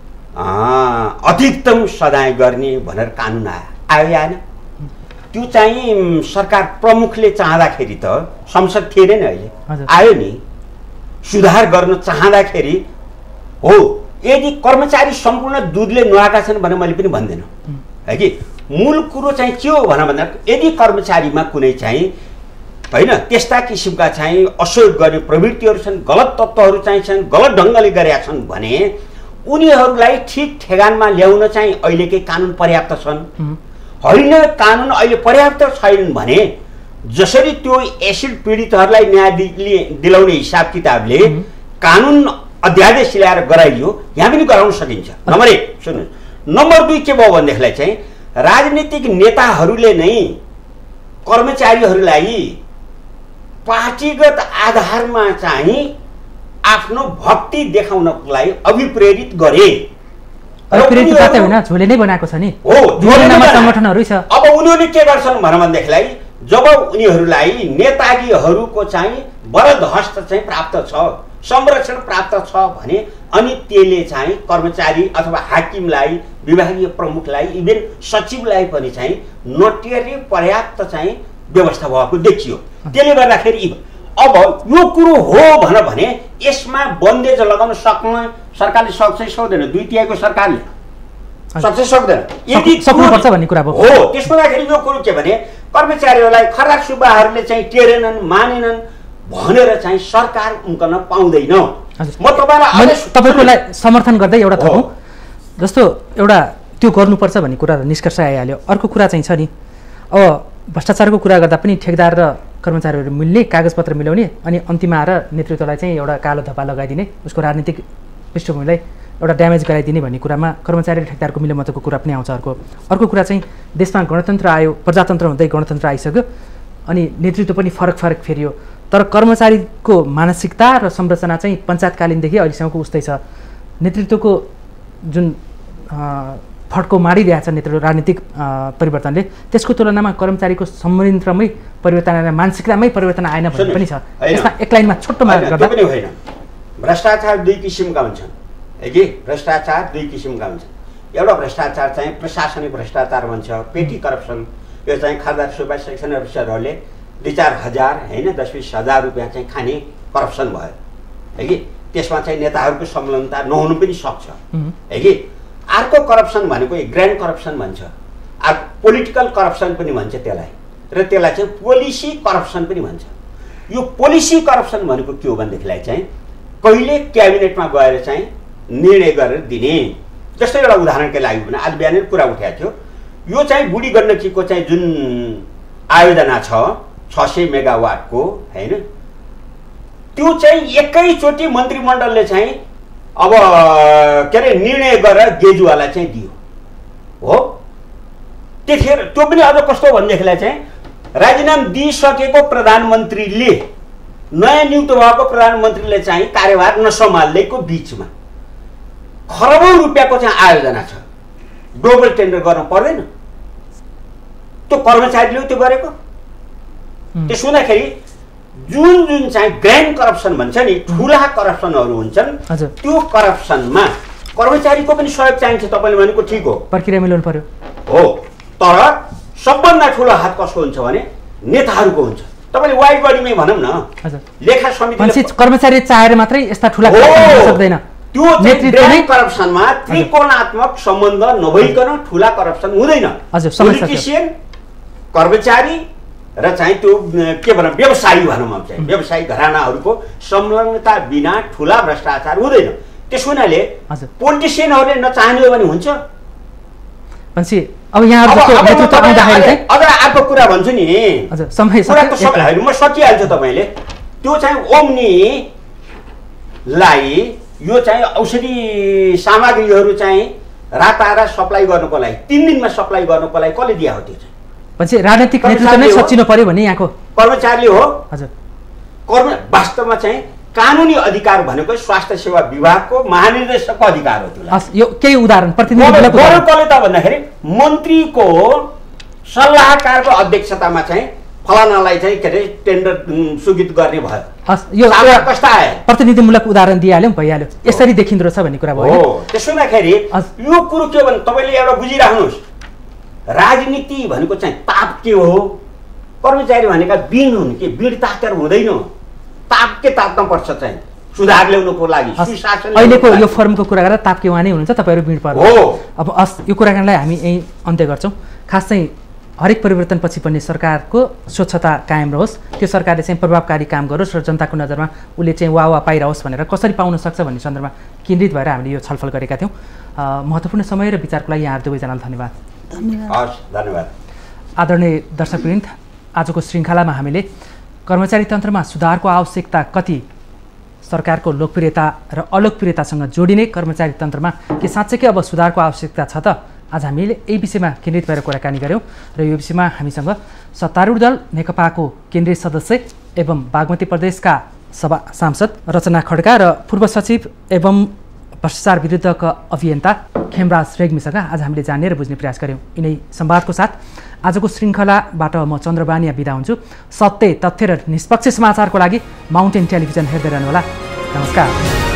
Speaker 2: अधिकतम सजाय गर्ने भनेर कानुन आयो आयो आएन? त्यो चाहिँ सरकार प्रमुखले चाहँदाखेरि त संसद थिएन नि, अहिले आयो नि। सुधार गर्न चाहँदाखेरि हो। यदि कर्मचारी सम्पूर्ण दुधले नुहाएका छन् भने मैले पनि भन्दैन है कि मूल कुरो चाहिँ के हो भन भन्दा यदि कर्मचारीमा कुनै चाहिँ होइन त्यस्ता किसिमका चाहिँ असहयोग गर्ने प्रवृत्तिहरू छन्, गलत तत्त्वहरू चाहिँ छन्, गलत ढङ्गले गरेका छन् भने उनीहरूलाई ठिक ठेगानमा ल्याउन चाहिँ अहिलेकै कानुन पर्याप्त छन्। होइन कानुन अहिले पर्याप्त छैनन् भने जसरी त्यो एसिड पीडितहरूलाई न्याय दिलाउने हिसाब किताबले कानुन अध्यादेश ल्याएर गराइयो, यहाँ पनि गराउन सकिन्छ। नम्बर एक सुन्नुहोस्। नम्बर दुई के भयो भनेदेखिलाई चाहिँ राजनीतिक नेताहरूले नै कर्मचारीहरूलाई पार्टीगत आधारमा चाहिँ आफ्नो भक्ति देखाउनको लागि अभिप्रेरित गरे।
Speaker 1: झोले नै बनाएको छ नि, संगठनहरू छ।
Speaker 2: अब उनीहरूले के गर्छन् भनेदेखिलाई जब उनीहरूलाई नेताजीहरूको चाहिँ वरद हस्त चाहिँ प्राप्त छ, संरक्षण प्राप्त छ भने अनि त्यसले चाहिँ कर्मचारी अथवा हाकिमलाई, विभागीय प्रमुखलाई, इभेन सचिवलाई पनि चाहिँ नटेर्ने पर्याप्त चाहिँ व्यवस्था भएको देखियो। त्यसले गर्दाखेरि अब यो कुरो हो भन भने यसमा बन्देज लगाउन सक्न सरकारले सक्छ सक्दैन? दुई तिहाईको सरकारले सक्छ सक्दैन? यदि
Speaker 1: सक्नुपर्छ भन्ने कुरा
Speaker 2: हो त्यसको लागि यो कुरो के भने कर्मचारीहरूलाई खराब सुब्बाहरूले चाहिँ टेरेनन्, मानेनन् भनेर चाहिँ सरकार उम्कन पाउँदैन। म तपाईँलाई
Speaker 1: तपाईँकोलाई समर्थन गर्दै एउटा थपौँ, जस्तो एउटा त्यो गर्नुपर्छ भन्ने कुरा निष्कर्ष आइहाल्यो। अर्को कुरा चाहिँ छ नि, अब भ्रष्टाचारको कुरा गर्दा पनि ठेकदार र कर्मचारीहरू मिल्ने, कागजपत्र मिलाउने अनि अन्तिममा आएर नेतृत्वलाई चाहिँ एउटा कालो धप्पा लगाइदिने, उसको राजनीतिक पृष्ठभूमिलाई एउटा ड्यामेज गराइदिने भन्ने कुरामा कर्मचारी र ठेकदारको मिलोमतोको कुरा पनि आउँछ। अर्को अर्को कुरा चाहिँ देशमा गणतन्त्र आयो, प्रजातन्त्र हुँदै गणतन्त्र आइसक्यो अनि नेतृत्व पनि फरक फरक फेरियो, तर कर्मचारीको मानसिकता र संरचना चाहिँ पञ्चायतकालीनदेखि अहिलेसम्मको उस्तै छ। नेतृत्वको जुन फड्को मारिरहेछ नेतृत्व राजनीतिक परिवर्तनले, त्यसको तुलनामा कर्मचारीको संयन्त्रमै परिवर्तन आएन, मानसिकतामै परिवर्तन आएन भन्ने पनि छ। यसमा एक लाइनमा छोटो मार्ग गर्दा
Speaker 2: पनि होइन। भ्रष्टाचार दुई किसिमका हुन्छन् है कि भ्रष्टाचार दुई किसिमका हुन्छन्। एउटा भ्रष्टाचार चाहिँ प्रशासनिक भ्रष्टाचार भन्छ, पेटी करप्सन। यो चाहिँ खरदार सुब्बा सेक्सन अफिसरहरूले दुई चार हजार होइन दस बिस हजार रुपियाँ चाहिँ खाने करप्सन भयो है कि त्यसमा चाहिँ नेताहरूको संलग्नता नहुनु पनि सक्छ है कि। अर्को करप्सन भनेको ग्रान्ड करप्सन भन्छ, अर्को पोलिटिकल करप्सन पनि भन्छ त्यसलाई, र त्यसलाई चाहिँ पोलिसी करप्सन पनि भन्छ। यो पोलिसी करप्सन भनेको के हो भनेदेखिलाई चाहिँ कहिले क्याबिनेटमा गएर चाहिँ निर्णय गरेर दिने। जस्तै एउटा उदाहरणकै लागि भने आज बिहानै कुरा उठाएको थियो, यो चाहिँ बुढी गण्डकीको चाहिँ जुन आयोजना छ छ सय मेगावाटको होइन, त्यो चाहिँ एकैचोटि मन्त्रीमण्डलले चाहिँ अब के अरे निर्णय गरेर गेजुवालाई चाहिँ दियो हो। त्यतिखेर त्यो पनि अझ कस्तो भनेदेखिलाई चाहिँ राजीनामा दिइसकेको प्रधानमन्त्रीले, नयाँ नियुक्त भएको प्रधानमन्त्रीले चाहिँ कार्यभार नसम्हाल्दैको बिचमा खरबौँ रुपियाँको चाहिँ आयोजना छ, ग्लोबल टेन्डर गर्न पर्दैन? त्यो कर्मचारीले त्यो गरेको। त्यसो हुँदाखेरि जुन जुन चाहिँ ग्रान्ड करप्सन भन्छ नि, ठुला करप्सनहरू हुन्छन्, त्यो करप्सनमा कर्मचारीको पनि सहयोग चाहिन्छ। तपाईँले भनेको ठिक हो,
Speaker 1: प्रक्रिया मिलाउनु पर्यो
Speaker 2: हो, तर सबभन्दा ठुलो हात कसको हुन्छ भने नेताहरूको हुन्छ। तपाईँले वाइड बडीमै भनौँ न, लेखा समिति
Speaker 1: कर्मचारी चाहेर मात्रै यस्ता ठुला सक्दैन।
Speaker 2: त्यो ग्रान्ड करप्सनमा त्रिकोणात्मक सम्बन्ध नभइकन ठुला करप्सन हुँदैन। पोलिटिसियन, कर्मचारी र चाहिँ त्यो के भनौँ व्यवसायी भनौँ चाहिँ व्यवसायी घरानाहरूको संलग्नता बिना ठुला भ्रष्टाचार हुँदैन। त्यसो हुनाले पोलिटिसियनहरूले नचाहने हो भने हुन्छ।
Speaker 1: भनेपछि अब यहाँ
Speaker 2: अझ अर्को कुरा भन्छु नि, कुरा त सब होइन म सकिहाल्छु। तपाईँले त्यो चाहिँ ओम्नीलाई यो चाहिँ औषधि सामग्रीहरू चाहिँ रातारात सप्लाई गर्नुको लागि तिन दिनमा सप्लाई गर्नुको लागि कसले दिया हो? त्यो चाहिँ
Speaker 1: पछि राजनीतिक नेतृत्व नै सचिनु पर्यो भने यहाँको
Speaker 2: कर्मचारीले हो।
Speaker 1: हजुर,
Speaker 2: कर्म वास्तवमा चाहिँ कानुनी अधिकार भनेको स्वास्थ्य सेवा विभागको महानिर्देशकको अधिकार हो।
Speaker 1: त्यो यो केही उदाहरण प्रतिनिधित्व
Speaker 2: कसले त भन्दाखेरि मन्त्रीको सल्लाहकारको अध्यक्षतामा चाहिँ फलानालाई चाहिँ के अरे टेन्डर स्वीकृत गर्ने भयो।
Speaker 1: यो
Speaker 2: कस्ता आयो?
Speaker 1: प्रतिनिधिमूलक उदाहरण दिइहाल्यौँ, भइहाल्यो। यसरी देखिँदो रहेछ भन्ने कुरा भयो।
Speaker 2: त्यसो हुँदाखेरि यो कुरो के भन्नु तपाईँले एउटा बुझिराख्नुहोस्, राजनीति भनेको चाहिँ ताप के हो? कर्मचारी भनेका बिन हुन् कि बिड तातेर हुँदैन। ताप के ताप्न पर्छ चाहिँ सुधार ल्याउनुको लागि, सुशासन।
Speaker 1: अहिलेको यो फर्मको कुरा गरेर ताप के उहाँ नै हुनुहुन्छ, तपाईँहरू बिड पर्नु हो। अब अस यो कुराकानीलाई हामी यहीँ अन्त्य गर्छौँ। खास चाहिँ हरेक परिवर्तनपछि पनि सरकारको स्वच्छता कायम रहोस्, त्यो सरकारले चाहिँ प्रभावकारी काम गरोस् र जनताको नजरमा उसले चाहिँ वाह वाह पाइरहोस् भनेर कसरी पाउन सक्छ भन्ने सन्दर्भमा केन्द्रित भएर हामीले यो छलफल गरेका थियौँ। महत्त्वपूर्ण समय र विचारको लागि यहाँहरू दुवैजनालाई धन्यवाद।
Speaker 2: धन्यवाद धन्यवाद।
Speaker 1: आदरणीय दर्शकवृन्द, आजको श्रृङ्खलामा हामीले कर्मचारी तन्त्रमा सुधारको आवश्यकता कति, सरकारको लोकप्रियता र अलोकप्रियतासँग जोडिने कर्मचारी तन्त्रमा के साँच्चैकै अब सुधारको आवश्यकता छ त, आज हामीले यही विषयमा केन्द्रित भएर कुराकानी गऱ्यौँ र यो विषयमा हामीसँग सत्तारूढ दल नेकपाको केन्द्रीय सदस्य एवं बागमती प्रदेशका सभा सांसद रचना खड्का र पूर्व सचिव एवं भ्रष्टाचार विरुद्धका अभियन्ता खेमराज रेग्मीसँग आज हामीले जान्ने र बुझ्ने प्रयास गऱ्यौँ। यिनै संवादको साथ आजको श्रृङ्खलाबाट म चन्द्रबानिया बिदा हुन्छु। सत्य, तथ्य र निष्पक्ष समाचारको लागि माउन्टेन टेलिभिजन हेर्दै रहनुहोला। नमस्कार।